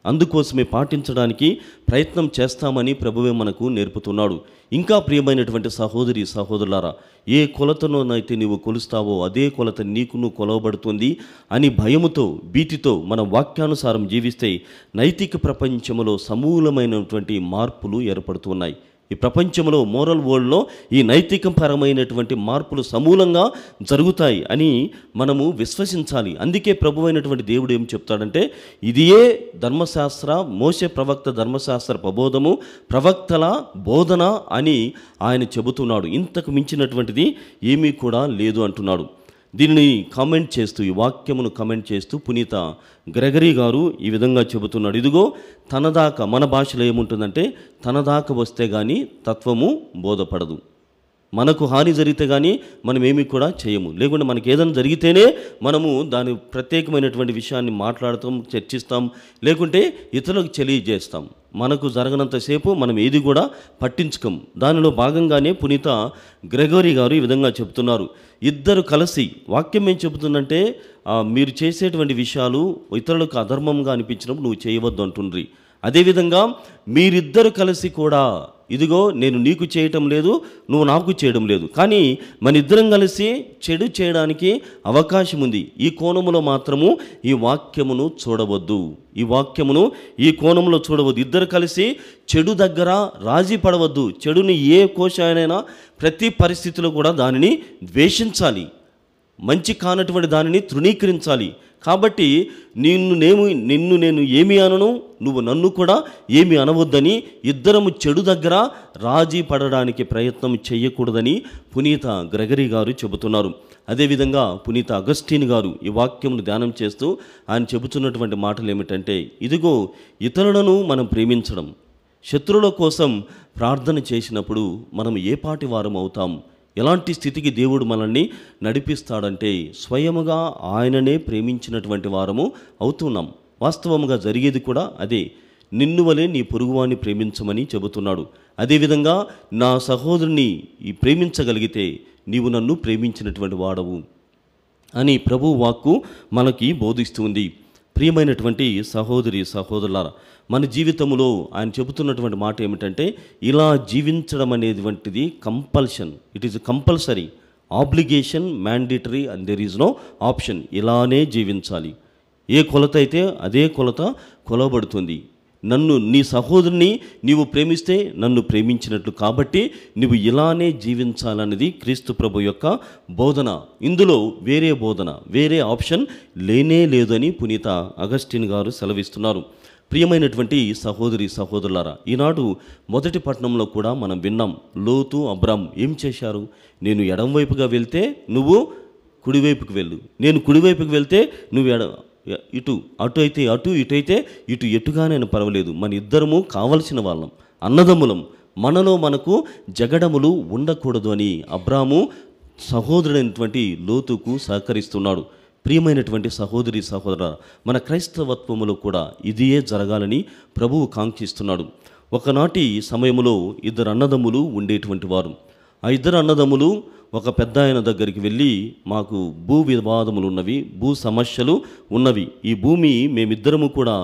అందుకోసమే పాటించడానికి ప్రయత్నం చేస్తామని ప్రభువే మనకు నేర్పుతున్నాడు. ఇంకా ప్రియమైనటువంటి సహోదరి సహోదరులారా, ఏ కొలతలోనైతే నీవు కొలుస్తావో అదే కొలత నీకు నువ్వు కొలవబడుతుంది అని భయముతో భీతితో మన వాక్యానుసారం జీవిస్తే నైతిక ప్రపంచంలో సమూలమైనటువంటి మార్పులు ఏర్పడుతున్నాయి. ఈ ప్రపంచంలో మోరల్ వరల్డ్లో ఈ నైతికపరమైనటువంటి మార్పులు సమూలంగా జరుగుతాయి అని మనము విశ్వసించాలి. అందుకే ప్రభువైనటువంటి దేవుడు ఏం చెప్తాడంటే, ఇదియే ధర్మశాస్త్ర మోషే ప్రవక్త ధర్మశాస్త్ర ప్రబోధము ప్రవక్తల బోధన అని ఆయన చెబుతున్నాడు. ఇంతకు మించినటువంటిది ఏమీ కూడా లేదు అంటున్నాడు. దీనిని కామెంట్ చేస్తూ ఈ వాక్యమును కామెంట్ చేస్తూ పునీత గ్రెగరీ గారు ఈ విధంగా చెబుతున్నాడు. ఇదిగో తన దాకా, మన భాషలో ఏముంటుందంటే, తన దాకా వస్తే కానీ తత్వము బోధపడదు. మనకు హాని జరిగితే కానీ మనం ఏమీ కూడా చేయము, లేకుంటే మనకి ఏదైనా జరిగితేనే మనము దాని ప్రత్యేకమైనటువంటి విషయాన్ని మాట్లాడతాం, చర్చిస్తాం, లేకుంటే ఇతరులకు తెలియజేస్తాం. మనకు జరగనంతసేపు మనం ఏది కూడా పట్టించుకోం. దానిలో భాగంగానే పునీత గ్రెగరీ గారు ఈ విధంగా చెబుతున్నారు. ఇద్దరు కలిసి, వాక్యం ఏం చెబుతుందంటే, మీరు చేసేటువంటి విషయాలు ఇతరులకు అధర్మంగా అనిపించినప్పుడు నువ్వు చేయవద్దు అంటుండ్రి. అదేవిధంగా మీరిద్దరు కలిసి కూడా, ఇదిగో నేను నీకు చేయటం లేదు, నువ్వు నాకు చేయడం లేదు, కానీ మన ఇద్దరం కలిసి చెడు చేయడానికి అవకాశం ఉంది. ఈ కోణములో మాత్రము ఈ వాక్యమును చూడవద్దు, ఈ వాక్యమును ఈ కోణంలో చూడవద్దు. ఇద్దరు కలిసి చెడు దగ్గర రాజీ పడవద్దు. చెడుని ఏ కోశానైనా ప్రతి పరిస్థితిలో కూడా దానిని ద్వేషించాలి, మంచి కానటువంటి దానిని తృణీకరించాలి. కాబట్టి నిన్ను నేను నిన్ను నేను ఏమి అనను, నువ్వు నన్ను కూడా ఏమి అనవద్దని ఇద్దరము చెడు దగ్గర రాజీ పడడానికి ప్రయత్నం చేయకూడదని పునీత గ్రెగరీ గారు చెబుతున్నారు. అదేవిధంగా పునీత అగస్టిన్ గారు ఈ వాక్యమును ధ్యానం చేస్తూ ఆయన చెబుతున్నటువంటి మాటలు ఏమిటంటే, ఇదిగో ఇతరులను మనం ప్రేమించడం, శత్రువుల కోసం ప్రార్థన చేసినప్పుడు మనం ఏ పాటి వారం అవుతాం, ఎలాంటి స్థితికి దేవుడు మనల్ని నడిపిస్తాడంటే స్వయముగా ఆయననే ప్రేమించినటువంటి వారము అవుతున్నాం. వాస్తవముగా జరిగేది కూడా అదే. నిన్ను వలె నీ పొరుగువాన్ని ప్రేమించమని చెబుతున్నాడు. అదేవిధంగా నా సహోదరుని ఈ ప్రేమించగలిగితే నీవు నన్ను ప్రేమించినటువంటి వాడవు అని ప్రభు వాక్కు మనకి బోధిస్తుంది. ప్రియమైనటువంటి సహోదరి సహోదరులారా, మన జీవితంలో ఆయన చెబుతున్నటువంటి మాట ఏమిటంటే, ఇలా జీవించడం అనేటువంటిది compulsion, it is compulsory, obligation, mandatory and there is no option. ఇలానే జీవించాలి. ఏ కొలత అయితే అదే కొలత కొలవబడుతుంది. నన్ను, నీ సహోదరుని నీవు ప్రేమిస్తే నన్ను ప్రేమించినట్లు, కాబట్టి నువ్వు ఇలానే జీవించాలన్నది క్రీస్తు ప్రభు యొక్క బోధన. ఇందులో వేరే బోధన, వేరే ఆప్షన్ లేనే లేదని పునీత అగస్టిన్ గారు సెలవిస్తున్నారు. ప్రియమైనటువంటి సహోదరి సహోదరులారా, ఈనాడు మొదటి పట్టణంలో కూడా మనం విన్నాం, లోతు అబ్రామ్ ఏం చేశారు? నేను ఎడంవైపుగా వెళ్తే నువ్వు కుడివైపుకి వెళ్ళు, నేను కుడివైపుకి వెళ్తే నువ్వు ఎడ ఇటు, అటు అయితే అటు, ఇటు అయితే ఇటు, ఎటుగానైనా పర్వాలేదు, మన ఇద్దరము కావలసిన వాళ్ళం, అన్నదమ్ములం, మనలో మనకు జగడములు ఉండకూడదు అని అబ్రాము సహోదరుడైనటువంటి లోతుకు సహకరిస్తున్నాడు. ప్రియమైనటువంటి సహోదరి సహోదర, మన క్రైస్తవత్వములో కూడా ఇదియే జరగాలని ప్రభువు కాంక్షిస్తున్నాడు. ఒకనాటి సమయంలో ఇద్దరు అన్నదమ్ములు ఉండేటువంటి వారు. ఆ ఇద్దరు అన్నదమ్ములు ఒక పెద్ద ఆయన దగ్గరికి వెళ్ళి, మాకు భూ వివాదములు ఉన్నవి, భూ సమస్యలు ఉన్నవి, ఈ భూమి మేమిద్దరము కూడా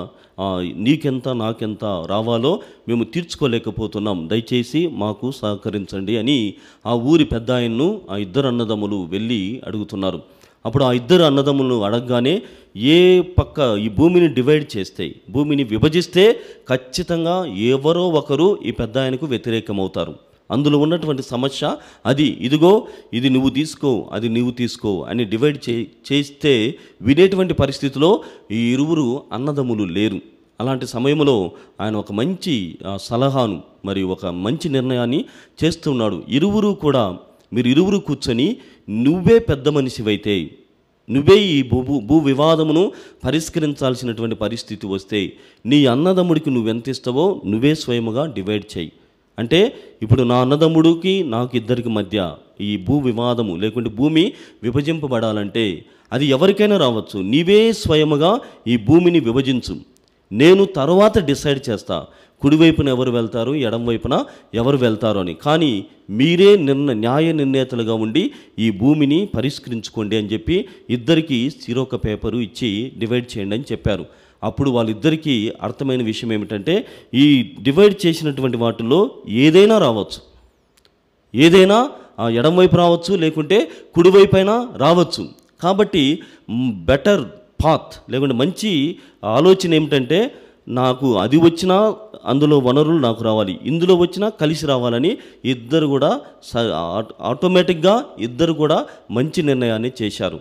నీకెంత నాకెంత రావాలో మేము తీర్చుకోలేకపోతున్నాం, దయచేసి మాకు సహకరించండి అని ఆ ఊరి పెద్ద ఆయన్ను ఆ ఇద్దరు అన్నదమ్ములు వెళ్ళి అడుగుతున్నారు. అప్పుడు ఆ ఇద్దరు అన్నదమ్ములను అడగగానే, ఏ పక్క ఈ భూమిని డివైడ్ చేస్తే, భూమిని విభజిస్తే ఖచ్చితంగా ఎవరో ఒకరు ఈ పెద్ద ఆయనకు వ్యతిరేకమవుతారు. అందులో ఉన్నటువంటి సమస్య అది, ఇదిగో ఇది నువ్వు తీసుకో, అది నువ్వు తీసుకో అని డివైడ్ చే చేస్తే వినేటువంటి పరిస్థితిలో ఈ ఇరువురు అన్నదమ్ములు లేరు. అలాంటి సమయంలో ఆయన ఒక మంచి సలహాను మరి ఒక మంచి నిర్ణయాన్ని చేస్తున్నాడు. ఇరువురు కూడా, మీరు ఇరువురు కూర్చొని, నువ్వే పెద్ద మనిషివైతే, నువ్వే ఈ భూ భూ వివాదమును పరిష్కరించాల్సినటువంటి పరిస్థితి వస్తే నీ అన్నదమ్ముడికి నువ్వెంత ఇస్తావో నువ్వే స్వయముగా డివైడ్ చేయి. అంటే ఇప్పుడు నా అన్నదమ్ముడికి నాకు ఇద్దరికి మధ్య ఈ భూ వివాదము లేకుంటే భూమి విభజింపబడాలంటే అది ఎవరికైనా రావచ్చు, నీవే స్వయముగా ఈ భూమిని విభజించు, నేను తర్వాత డిసైడ్ చేస్తా కుడివైపున ఎవరు వెళ్తారు, ఎడం వైపున ఎవరు వెళ్తారు అని. కానీ మీరే నిర్ణ న్యాయ నిర్ణేతలుగా ఉండి ఈ భూమిని పరిష్కరించుకోండి అని చెప్పి ఇద్దరికి సిరొక పేపరు ఇచ్చి డివైడ్ చేయండి అని చెప్పారు. అప్పుడు వాళ్ళిద్దరికీ అర్థమైన విషయం ఏమిటంటే ఈ డివైడ్ చేసినటువంటి వాటిల్లో ఏదైనా రావచ్చు, ఏదైనా ఎడమవైపు రావచ్చు, లేకుంటే కుడివైపు అయినా రావచ్చు. కాబట్టి బెటర్ పాత్ లేకుంటే మంచి ఆలోచన ఏమిటంటే నాకు అది వచ్చినా అందులో వనరులు నాకు రావాలి, ఇందులో వచ్చినా కలిసి రావాలని ఇద్దరు కూడా ఆటోమేటిక్గా ఇద్దరు కూడా మంచి నిర్ణయాన్ని చేశారు.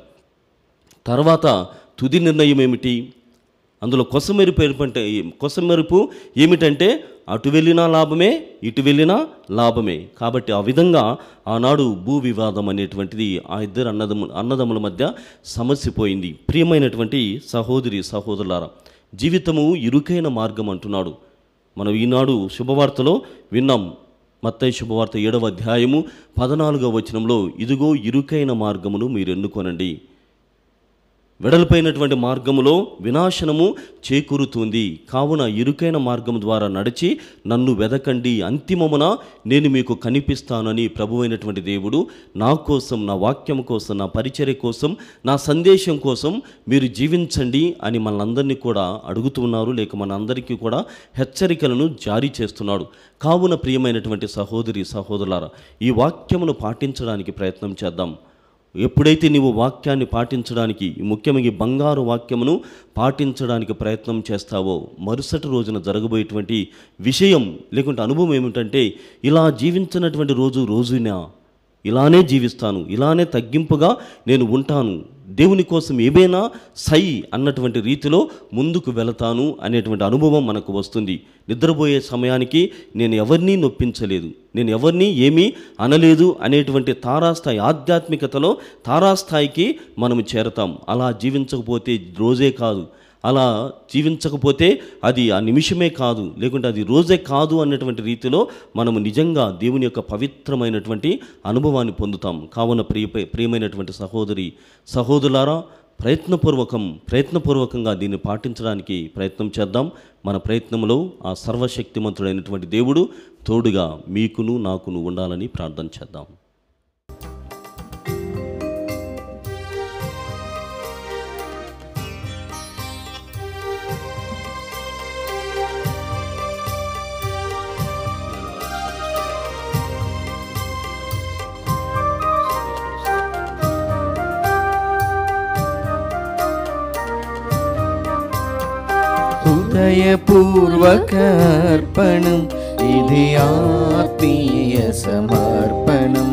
తర్వాత తుది నిర్ణయం ఏమిటి? అందులో కొసమెరుపు ఏమిటంటే కొసమెరుపు ఏమిటంటే అటు వెళ్ళినా లాభమే, ఇటు వెళ్ళినా లాభమే. కాబట్టి ఆ విధంగా ఆనాడు భూ వివాదం అనేటువంటిది ఆ ఇద్దరు అన్నదమ్ము అన్నదమ్ముల మధ్య సమస్య పోయింది. ప్రియమైనటువంటి సహోదరి సహోదరులారా, జీవితము ఇరుకైన మార్గం అంటున్నాడు. మనం ఈనాడు శుభవార్తలో విన్నాం. మత్తయి శుభవార్త ఏడవ అధ్యాయము పద్నాలుగవ వచనంలో, ఇదిగో ఇరుకైన మార్గమును మీరు ఎన్నుకొనండి, వెడల్పైనటువంటి మార్గములో వినాశనము చేకూరుతుంది, కావున ఇరుకైన మార్గం ద్వారా నడిచి నన్ను వెదకండి, అంతిమమున నేను మీకు కనిపిస్తానని ప్రభువైనటువంటి దేవుడు నా కోసం, నా వాక్యం కోసం, నా పరిచర్య కోసం, నా సందేశం కోసం మీరు జీవించండి అని మనందరినీ కూడా అడుగుతున్నారు, లేక మనందరికీ కూడా హెచ్చరికలను జారీ చేస్తున్నాడు. కావున ప్రియమైనటువంటి సహోదరి సహోదరులారా, ఈ వాక్యమును పాటించడానికి ప్రయత్నం చేద్దాం. ఎప్పుడైతే నీవు వాక్యాన్ని పాటించడానికి, ముఖ్యంగా బంగారు వాక్యమును పాటించడానికి ప్రయత్నం చేస్తావో, మరుసటి రోజున జరగబోయేటువంటి విషయం లేకుంటే అనుభవం ఏమిటంటే, ఇలా జీవించినటువంటి రోజు రోజునా ఇలానే జీవిస్తాను, ఇలానే తగ్గింపుగా నేను ఉంటాను, దేవుని కోసం ఏమైనా సై అన్నటువంటి రీతిలో ముందుకు వెళతాను అనేటువంటి అనుభవం మనకు వస్తుంది. నిద్రపోయే సమయానికి నేను ఎవరినీ నొప్పించలేదు, నేను ఎవరినీ ఏమీ అనలేదు అనేటువంటి తారాస్థాయి, ఆధ్యాత్మికతలో తారాస్థాయికి మనం చేరతాం. అలా జీవించకపోతే రోజే కాదు, అలా జీవించకపోతే అది ఆ నిమిషమే కాదు, లేకుంటే అది రోజే కాదు అన్నటువంటి రీతిలో మనము నిజంగా దేవుని యొక్క పవిత్రమైనటువంటి అనుభవాన్ని పొందుతాం. కావున ప్రియ ప్రియమైనటువంటి సహోదరి సహోదరులారా, ప్రయత్నపూర్వకం ప్రయత్నపూర్వకంగా దీన్ని పాటించడానికి ప్రయత్నం చేద్దాం. మన ప్రయత్నంలో ఆ సర్వశక్తిమంతుడైనటువంటి దేవుడు తోడుగా మీకును నాకును ఉండాలని ప్రార్థన చేద్దాం. హృదయపూర్వక అర్పణం ఇది ఆత్మీయ సమర్పణం,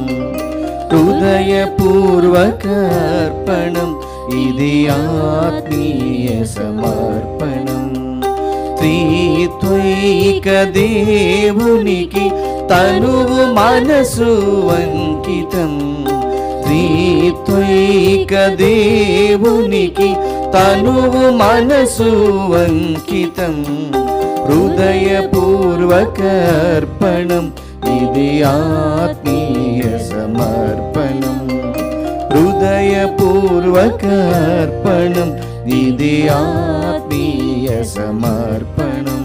హృదయపూర్వక అర్పణం ఇది ఆత్మీయ సమర్పణం. త్రిత్వైక దేవునికి తనువు మనసు అంకితం, త్రిత్వైక దేవునికి తనువు మనసు అంకితం. హృదయపూర్వక అర్పణం ఇది ఆత్మీయ సమర్పణం, హృదయపూర్వక అర్పణం ఇది ఆత్మీయ సమర్పణం.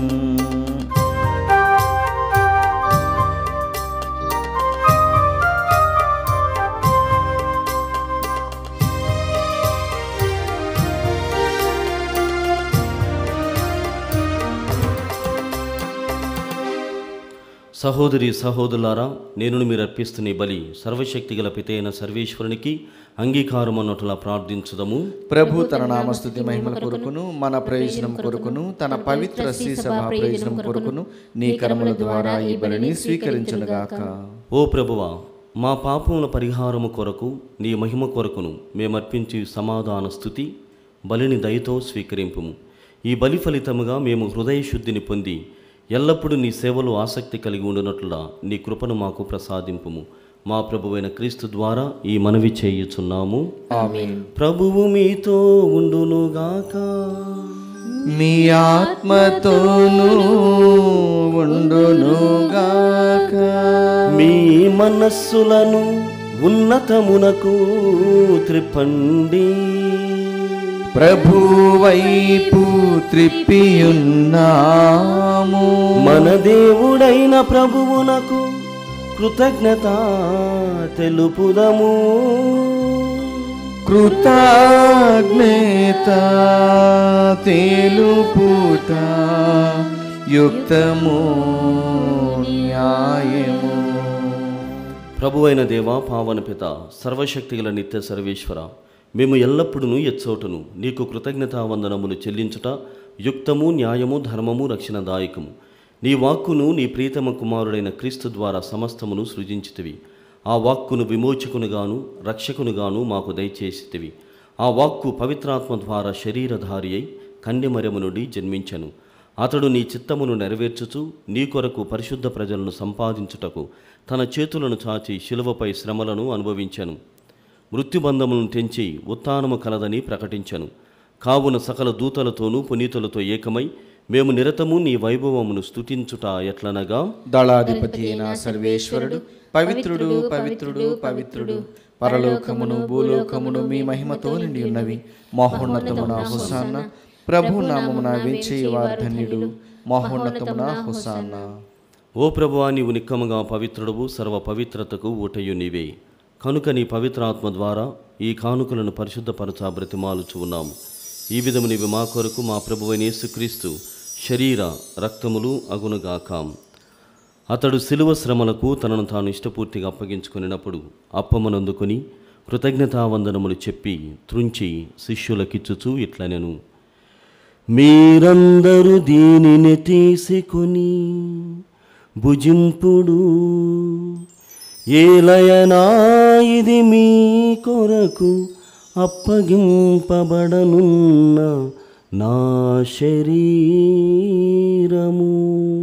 సహోదరి సహోదరులారా, నేను మీరు అర్పిస్తున్న బలి సర్వశక్తి గల పితైన సర్వేశ్వరునికి అంగీకారం అన్నట్లా ప్రార్థించుదము. ప్రభు తన నామస్తుతి మహిమల కొరకును మన ప్రయోజనం కొరకును తన పవిత్ర శ్రీ సభ ప్రయోజనం కొరకును నీ కర్మల ద్వారా ఈ బలిని స్వీకరించునుగాక. ఓ ప్రభువా, మా పాపముల పరిహారము కొరకు నీ మహిమ కొరకును మేమర్పించి సమాధాన స్తుతి బలిని దయతో స్వీకరింపుము. ఈ బలి ఫలితముగా మేము హృదయ శుద్ధిని పొంది ఎల్లప్పుడూ నీ సేవలో ఆసక్తి కలిగి ఉండునట్లుగా నీ కృపను మాకు ప్రసాదింపుము. మా ప్రభువైన క్రీస్తు ద్వారా ఈ మనవి చేయుచున్నాము. ఆమేన్. ప్రభువు మీతో ఉండునుగాక, మీ ఆత్మతోనూ ఉండునుగాక. మీ మనస్సులను ఉన్నతమునకు త్రిప్పండి, ప్రభువైపు త్రిప్పియున్నాము. మన దేవుడైన ప్రభువునకు కృతజ్ఞత తెలుపుదము. కృతజ్ఞత తెలుపుట యుక్తము న్యాయము. ప్రభువైన దేవా, పావన పిత, సర్వశక్తిగల నిత్య సర్వేశ్వర, మేము ఎల్లప్పుడూ ఎచ్చోటును నీకు కృతజ్ఞతావందనములు చెల్లించుట యుక్తము, న్యాయము, ధర్మము, రక్షణదాయకము. నీ వాక్కును నీ ప్రీతమ కుమారుడైన క్రీస్తు ద్వారా సమస్తమును సృజించితివి. ఆ వాక్కును విమోచకునుగాను రక్షకునుగాను మాకు దయచేసితివి. ఆ వాక్కు పవిత్రాత్మ ద్వారా శరీరధారి అయి కన్యమరియము నుండి జన్మించెను. అతడు నీ చిత్తమును నెరవేర్చుచు నీ కొరకు పరిశుద్ధ ప్రజలను సంపాదించుటకు తన చేతులను చాచి శిలువపై శ్రమలను అనుభవించెను. మృత్యుబంధములను తెంచి ఉత్థానము కలదని ప్రకటించెను. కావున సకల దూతలతోనూ పునీతులతో ఏకమై మేము నిరతము నీ వైభవమును స్తుతించుట ఎట్లనగా, దళాధిపతి అయిన సర్వేశ్వరుడు పవిత్రుడు పవిత్రుడు పవిత్రుడు, పరలోకమును భూలోకమును మీ మహిమతో నిండి ఉన్నవి. మహోన్నతమున హోసాన్న, ప్రభు నామమున వించేవారు ధన్యుడు. మహోన్నతమున హోసాన్న. ఓ ప్రభువా, నీవు నిక్కముగా పవిత్రుడవు, సర్వ పవిత్రతకు ఊటయు నీవే. కనుక నీ పవిత్రాత్మ ద్వారా ఈ కానుకలను పరిశుద్ధపరచా బ్రతిమాలుచు ఉన్నాము. ఈ విధము నీవు మా కొరకు మా ప్రభువైన యేసుక్రీస్తు శరీర రక్తములు అగునుగాక. అతడు శిలువ శ్రమలకు తనను తాను ఇష్టపూర్తిగా అప్పగించుకున్నప్పుడు అప్పమనందుకొని కృతజ్ఞతావందనములు చెప్పి త్రుంచి శిష్యులకిచ్చుచు ఇట్లనెను, మీరందరూ దీనిని తీసుకొని భుజింపుడు. ఏలయనా ఇది మీ కొరకు అప్పగింపబడనున్న నా శరీరము.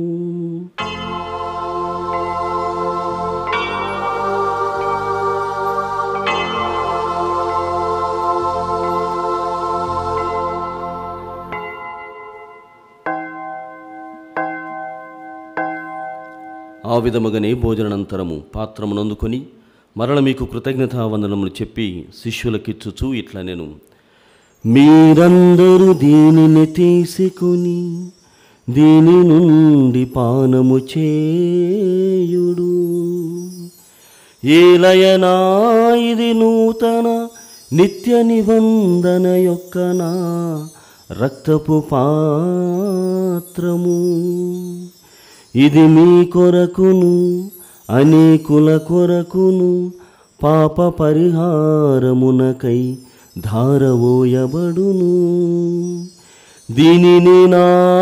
ఆ విధముగానే భోజనానంతరము పాత్రమునందుకొని మరల మీకు కృతజ్ఞతావందనములు చెప్పి శిష్యులకిచ్చుచు ఇట్లనెను, మీరందరూ దీనిని తీసుకుని దీని నుండి పానము చేయుడు. ఏలయనా ఇది నూతన నిత్య నిబంధన యొక్క నా రక్తపు పాత్రము. ఇది మీ కొరకును అనేకుల కొరకును పాప పరిహారమునకై ధారవోయబడును. దీనిని నా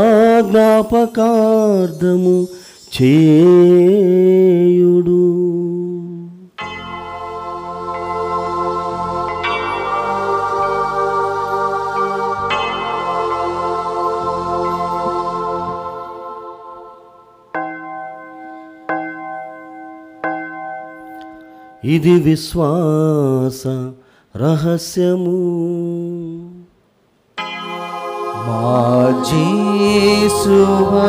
జ్ఞాపకార్థము చేయుడు. ఇది విశ్వాస రహస్యము. మా యేసువా,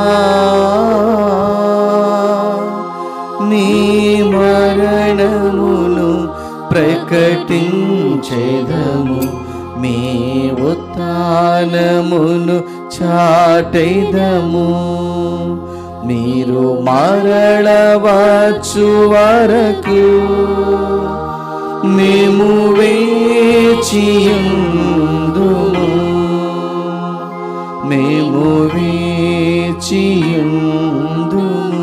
నీ మరణమును ప్రకటించెదము, మీ ఉత్థానమును చాటెదము. మీరు మరలవచ్చు వరకు మేము వేచియుందుము, మేము వేచియుందుము.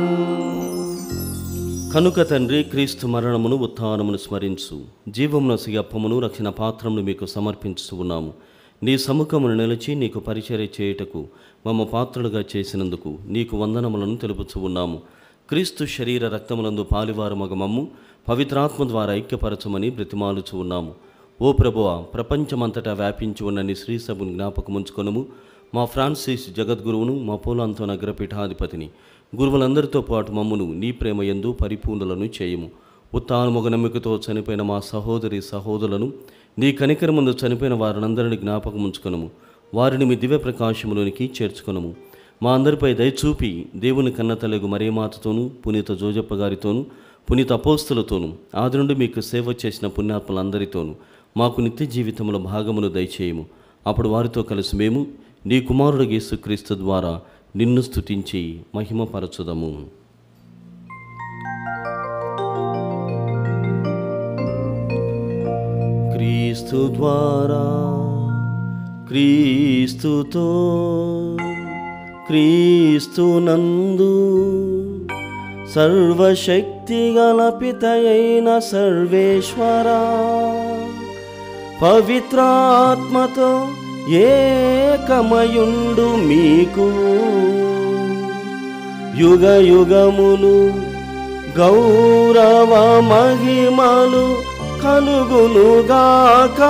కనుక తండ్రి, క్రీస్తు మరణమును ఉత్థానమును స్మరించు, జీవమునొసగి అప్పమును రక్షణ పాత్రమును మీకు సమర్పించుతూ ఉన్నాము. నీ సముఖమును నిలిచి నీకు పరిచర్య చేయుటకు మమ్మ పాత్రులుగా చేసినందుకు నీకు వందనములను తెలుపుచూ ఉన్నాము. క్రీస్తు శరీర రక్తములందు పాలివారమగ మమ్ము పవిత్రాత్మ ద్వారా ఐక్యపరచమని బ్రతిమాలుచూ ఉన్నాము. ఓ ప్రభువా, ప్రపంచమంతటా వ్యాపించి ఉన్న నీ శ్రీ సభను జ్ఞాపకముంచుకొనుము. మా ఫ్రాన్సిస్ జగద్గురువును, మా పోలాంతోన అగ్రపీఠాధిపతిని, గురువులందరితో పాటు మమ్మును నీ ప్రేమ యందు పరిపూర్ణులను చేయుము. ఉత్థానముగ నమ్మికతో చనిపోయిన మా సహోదరి సహోదరులను, నీ కనికరమందు చనిపోయిన వారినందరినీ జ్ఞాపకముంచుకొనుము. వారిని మీ దివ్య ప్రకాశములోనికి చేర్చుకొనుము. మా అందరిపై దయచూపి దేవుని కన్నతలగు మరియమాతతోనూ, పునీత జోజప్ప గారితోనూ, పునీత అపోస్తులతోనూ, ఆది నుండి మీకు సేవ చేసిన పుణ్యాత్ములందరితోనూ మాకు నిత్య జీవితంలో భాగమును దయచేయము. అప్పుడు వారితో కలిసి మేము నీ కుమారుడు యేసుక్రీస్తు ద్వారా నిన్ను స్తుతించి మహిమపరచుదము. క్రీస్తు ద్వారా క్రీస్తుతో క్రీస్తునందు సర్వశక్తి గల పితయైన సర్వేశ్వరా, పవిత్రాత్మతో ఏకమయుండు మీకు యుగ యుగములు గౌరవ మహిమలు కలుగునుగాక.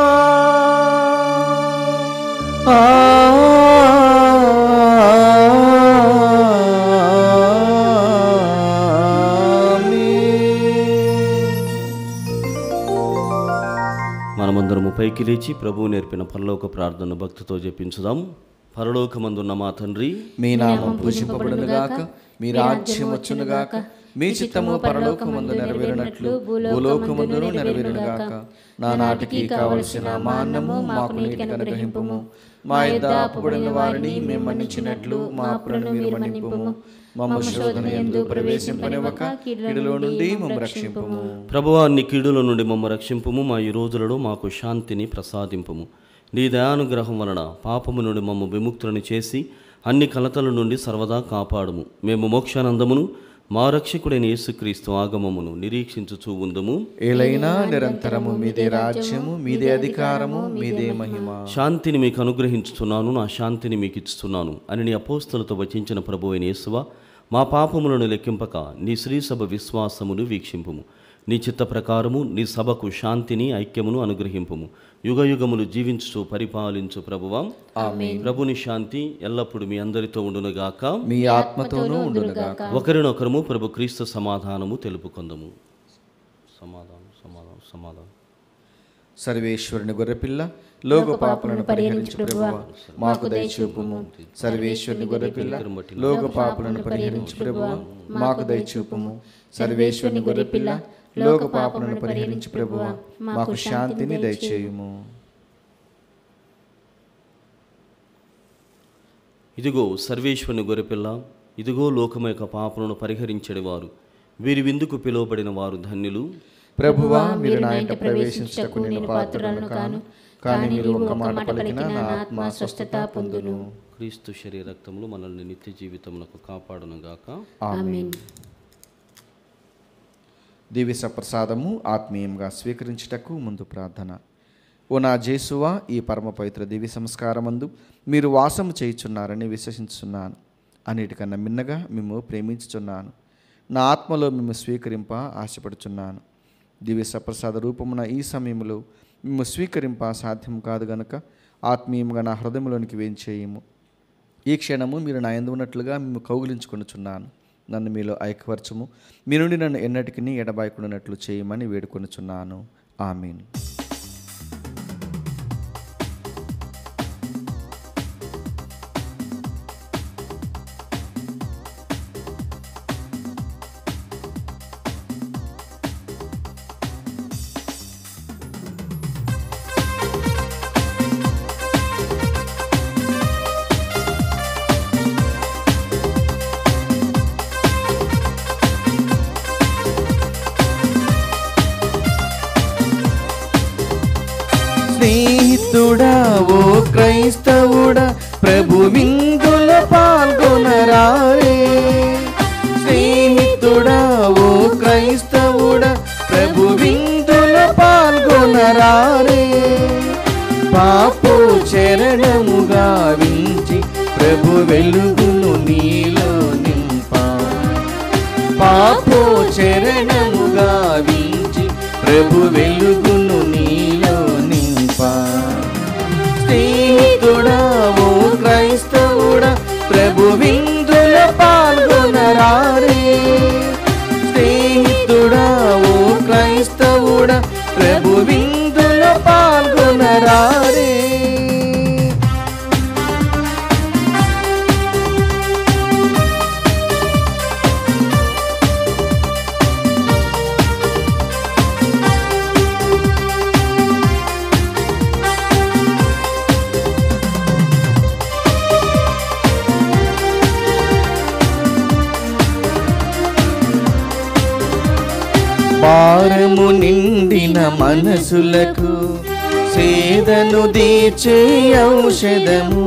మనమందరము పైకి లేచి ప్రభువు నేర్పిన పరలోక ప్రార్థన భక్తితో జపించుదాం. పరలోకమందున్న మా తండ్రి, మీ నామం పూజింపబడునుగాక, మీ రాజ్యం వచ్చునుగాక, మీ చిత్తము పరలోకమందు నెరవేరునట్లు భూలోకమందును నెరవేరునుగాక. నా నాటికి కావలసిన మా అన్నము మాకు నీటికి అనుగ్రహింపుము. మా యొద్ద అప్పుబడిన వారిని మేము మన్నించినట్లు మా అప్పులను మీరు మన్నింపుము. మమ్ము శోధన యందు ప్రవేశింపనివ్వక కీడులో నుండి మమ్ము రక్షింపుము. ప్రభువా, నీ కీడుల నుండి మమ్ము రక్షింపుము. మా ఈ రోజులలో మాకు శాంతిని ప్రసాదింపుము. నీ దయానుగ్రహం వలన పాపము నుండి మమ్ము విముక్తులను చేసి అన్ని కలతల నుండి సర్వదా కాపాడుము. మేము మోక్షానందమును మా రక్షకుడైన యేసుక్రీస్తు ఆగమమును నిరీక్షించుచూ ఉందుము. ఏలైనా నిరంతరము మీదే రాజ్యము, మీదే అధికారము, మీదే మహిమ. శాంతిని మీకు అనుగ్రహించుతున్నాను, నా శాంతిని మీకు ఇస్తున్నాను అని నీ అపోస్తలతో వచించిన ప్రభువైన యేసువా, మా పాపములను లెక్కింపక నీ శ్రీసభ విశ్వాసమును వీక్షింపుము. నీ చిత్త ప్రకారము నీ సభకు శాంతిని ఐక్యమును అనుగ్రహింపుము. యుగ యుగములు జీవించు పరిపాలించు ప్రభువా. ఆమేన్. ప్రభుని శాంతి ఎల్లప్పుడు మీ అందరితో ఉండునుగాక, మీ ఆత్మతోనూ ఉండునుగాక. ఒకరినొకరము ప్రభు క్రీస్తు సమాధానము తెలుపుకొందము. సమాధానం సమాధానం సమాధానం. సర్వేశ్వరుని గొర్రెపిల్ల, లోక పాపలను పరిహరించు ప్రభువా, మాకు దయచూపుము. సర్వేశ్వరుని గొర్రెపిల్ల, లోక పాపలను పరిహరించు ప్రభువా, మాకు దయచూపుము. సర్వేశ్వరుని గొర్రెపిల్ల, లోక పాపలను పరిహరించు ప్రభువా, మాకు శాంతిని దయచేయుము. ఇదిగో సర్వేశ్వరుని గొర్రెపిల్ల, ఇదిగో లోకము యొక్క పాపలను పరిహరించేవారు, వీరి విందుకు పిలువబడిన వారు ధన్యులు. ప్రభువా, మీరు నా ఇంట ప్రవేశించుటకు నేను పాత్రుడను కాను, కానీ మీరు ఒక్క మాట పలికినా నా ఆత్మ స్వస్థత పొందును. క్రీస్తు శరీర రక్తములు మనల్ని నిత్య జీవితమునకు కాపాడునుగాక. ఆమేన్. దివ్య సప్రసాదము ఆత్మీయంగా స్వీకరించుటకు ముందు ప్రార్థన. ఓ నా జేసువా, ఈ పరమ పవిత్ర దివ్య సంస్కారమందు మీరు వాసము చేయుచున్నారని విశ్వసించుచున్నాను. అన్నిటికన్నా మిన్నగా మేము ప్రేమించుచున్నాను. నా ఆత్మలో మేము స్వీకరింప ఆశపడుచున్నాను. దివ్య సప్రసాద రూపమున ఈ సమయంలో మేము స్వీకరింప సాధ్యం కాదు గనుక ఆత్మీయంగా నా హృదయంలోనికి వేంచేయము. ఈ క్షణము మీరు నా యందు ఉన్నట్లుగా మేము కౌగిలించుకొనుచున్నాను. నన్ను మీలో ఐక్యపరచుము. మీ నుండి నన్ను ఎన్నటికీ ఎడబాయకుండానట్లు చేయమని వేడుకొనుచున్నాను. ఆమేన్. స్నేహితుడా, ఓ క్రైస్తవుడా, ప్రభు విందుల పాల్గొనరారే. స్నేహితుడా, ఓ క్రైస్తవుడా, ప్రభు విందుల పాల్గొనరారే. పాపో చరణము గావించి ప్రభు వెలుగును నీలో నింపా. పాపో చరణము గావించి ప్రభు వెలుగును నీలో నింపా. స్నేహితుడా, ఓ క్రైస్తవుడా, ప్రభు విందుల పాల్గొనరారే. స్నేహితుడా, ఓ క్రైస్తవుడా, ప్రభు విందుల పాల్గొనరారే. భారము నిండిన మనసులకు సేదను దీచే ఔషధము.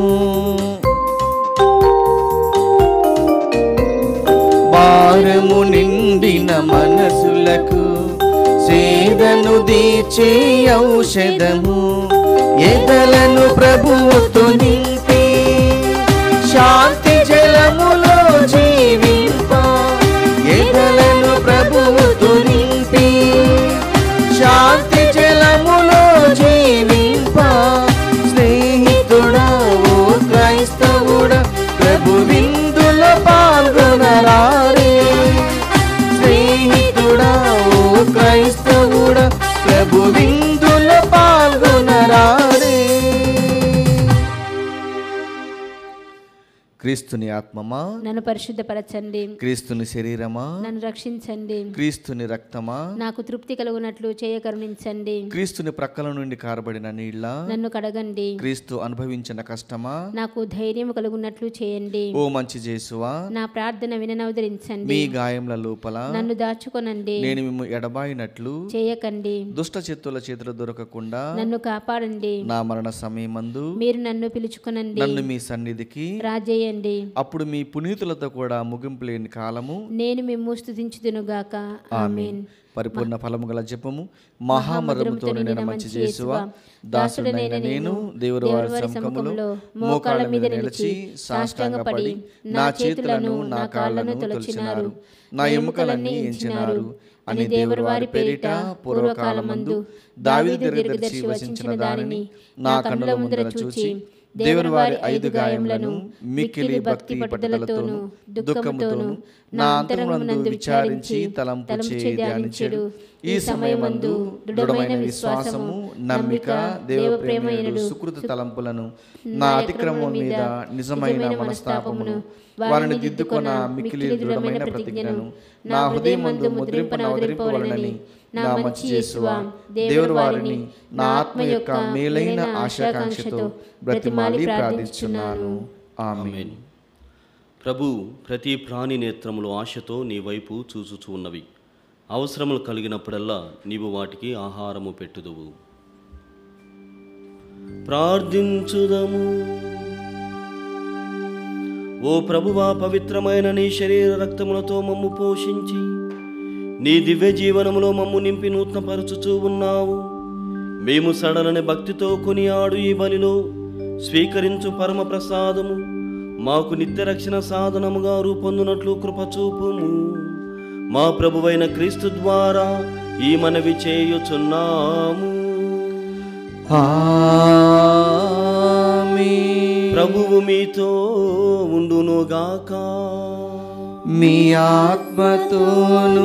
భారము నిండిన మనసులకు సేదను దీచే ఔషధము. ఎదలను ప్రభువుతో నింపి శాంతి జలములో జీవింప. ఎదలను ప్రభువుతో నింపి శాంతి జలములో జీవింప. స్నేహితుడా ఓ క్రైస్తవుడా ప్రభు విందులో పాల్గొనరారే. స్నేహితుడా ఓ క్రైస్తవుడా ప్రభు విందులో పాల్గొనరారే. క్రీస్తుని ఆత్మమా నన్ను పరిశుద్ధపరచండి. క్రీస్తుని శరీరమా నన్ను రక్షించండి. క్రీస్తుని రక్తమా నాకు తృప్తి కలుగునట్లు చేయ కరుణించండి. క్రీస్తుని ప్రక్కల నుండి కారబడిన నీళ్ళ నన్ను కడగండి. క్రీస్తు అనుభవించిన కష్టమా నాకు ధైర్యం కలుగునట్లు చేయండి. ఓ మంచి యేసువా నా ప్రార్థన విననవదరించండి. మీ గాయముల లోపల నన్ను దాచుకొనండి. నేను మిమ్ము ఎడబాయినట్లు చేయకండి. దుష్ట చిత్తుల చేతులు దొరకకుండా నన్ను కాపాడండి. నా మరణ సమయమందు మీరు నన్ను పిలుచుకొనండి. నన్ను మీ సన్నిధికి రాజేయండి. అప్పుడు మీ పునీతులతో కూడా ముగింపు లేని కాలము నేను మిమ్ము స్తుతించుదును గాక. ఆమేన్. పరిపూర్ణ ఫలము గల జపము మహామరముతో నిండిన మంచి యేసువా, దాసుడనైన నేను దేవుని వారి సముఖములో మోకాళ్ళ మీద నిలిచి సాష్టాంగపడి నా చేతులను నా కాళ్ళను తొలచినారు, నా ఎముకలన్నీ ఎంచినారు అని దేవుని వారి పేరిట పూర్వకాలమందు దావీదు దీర్ఘదర్శి వచించిన దానిని నా కన్నుల ముందర చూచి దేవుని వారి ఐదు గాయములను మిక్కిలి భక్తి పట్టుదలతోను దుఃఖముతోను నా అంతరంగమునందు విచారించి తలంపు చేసి ధ్యానించెడు. ఈ సమయమందు దృఢమైన విశ్వాసము, నమ్మిక, దేవ ప్రేమయనుడు సుకృత తలంపులను, నా అతిక్రమం మీద నిజమైన మనస్తాపమును, వారిని దిద్దుకొన మిక్కిలి దృఢమైన ప్రతిజ్ఞను నా హృదయమందు ముద్రింపనవదరింపవలనని నా మంచి యేసువా దేవుని వారిని నా ఆత్మ యొక్క మేలైన ఆశాకాంక్షతో బ్రతిమాలి ప్రార్థించున్నాను. ఆమేన్. ప్రభు ప్రతి ప్రాణి నేత్రములు ఆశతో నీ వైపు చూచుచూ ఉన్నవి. అవసరములు కలిగినప్పుడల్లా నీవు వాటికి ఆహారము పెట్టుదువు. ప్రార్థించుదము. ఓ ప్రభువా, పవిత్రమైన నీ శరీర రక్తములతో మమ్ము పోషించి నీ దివ్య జీవనములో మమ్ము నింపి నూతనపరచుచూ ఉన్నావు. మేము సడలని భక్తితో కొనియాడు ఈ బలిలో స్వీకరించు పరమ ప్రసాదము మాకు నిత్య రక్షణ సాధనముగా రూపొందునట్లు కృపచూపుము. మా ప్రభువైన క్రీస్తు ద్వారా ఈ మనవి చేయుచున్నాము. ఆమేన్. ప్రభువు మీతో ఉండునుగాక. మీ ఆత్మతోనూ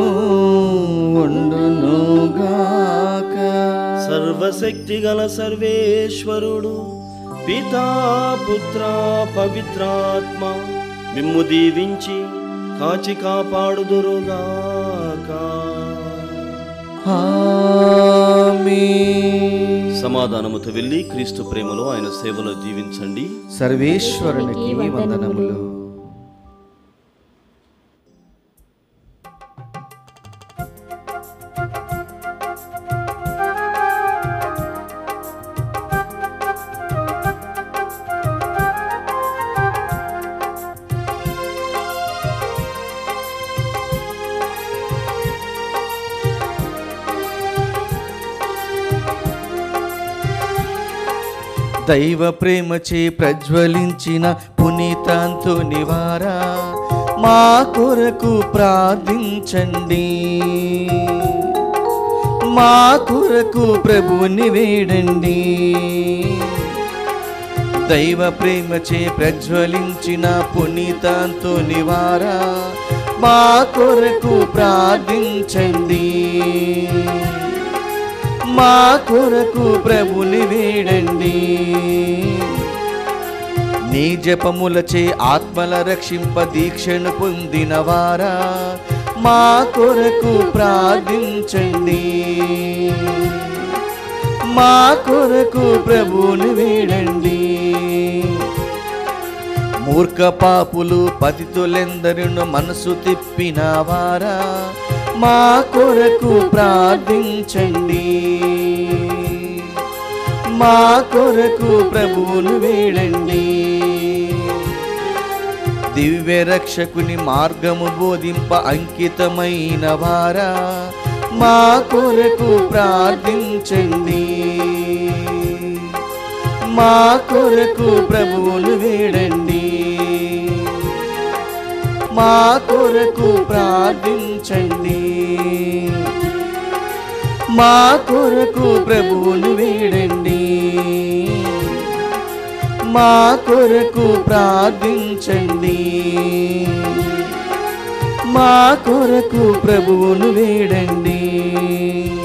ఉండునుగాక. సర్వశక్తి గల సర్వేశ్వరుడు పితా పుత్ర పవిత్రాత్మ మిమ్ము దీవించి కాచి కాపాడుదురుగాక. ఆమేన్. సమాధానముతో వెళ్ళి క్రీస్తు ప్రేమలో ఆయన సేవలో జీవించండి. సర్వేశ్వరునికి వందనములు. దైవ ప్రేమచే ప్రజ్వలించిన పునీతాంతోని వారా మా కొరకు ప్రార్థించండి. మా కొరకు ప్రభువుని వేడండి. దైవ ప్రేమచే ప్రజ్వలించిన పునీతాంతోని వారా మా కొరకు ప్రార్థించండి. మా కొరకు ప్రభుని వేడండి. నీ జపములచే ఆత్మల రక్షింప దీక్షను పొందిన వారా మా కొరకు ప్రార్థించండి. మా కొరకు ప్రభుని వేడండి. మూర్ఖ పాపులు పతితులెందరిను మనసు తిప్పిన వారా మా కొరకు ప్రార్థించండి. మా కొరకు ప్రభువును వేడండి. దివ్య రక్షకుని మార్గము బోధింప అంకితమైన వారా మా కొరకు ప్రార్థించండి. మా కొరకు ప్రభువును వేడండి. మా కొరకు ప్రార్థించండి. మా కొరకు ప్రభువును వేడండి. మా కొరకు ప్రార్థించండి. మా కొరకు ప్రభువును వేడండి.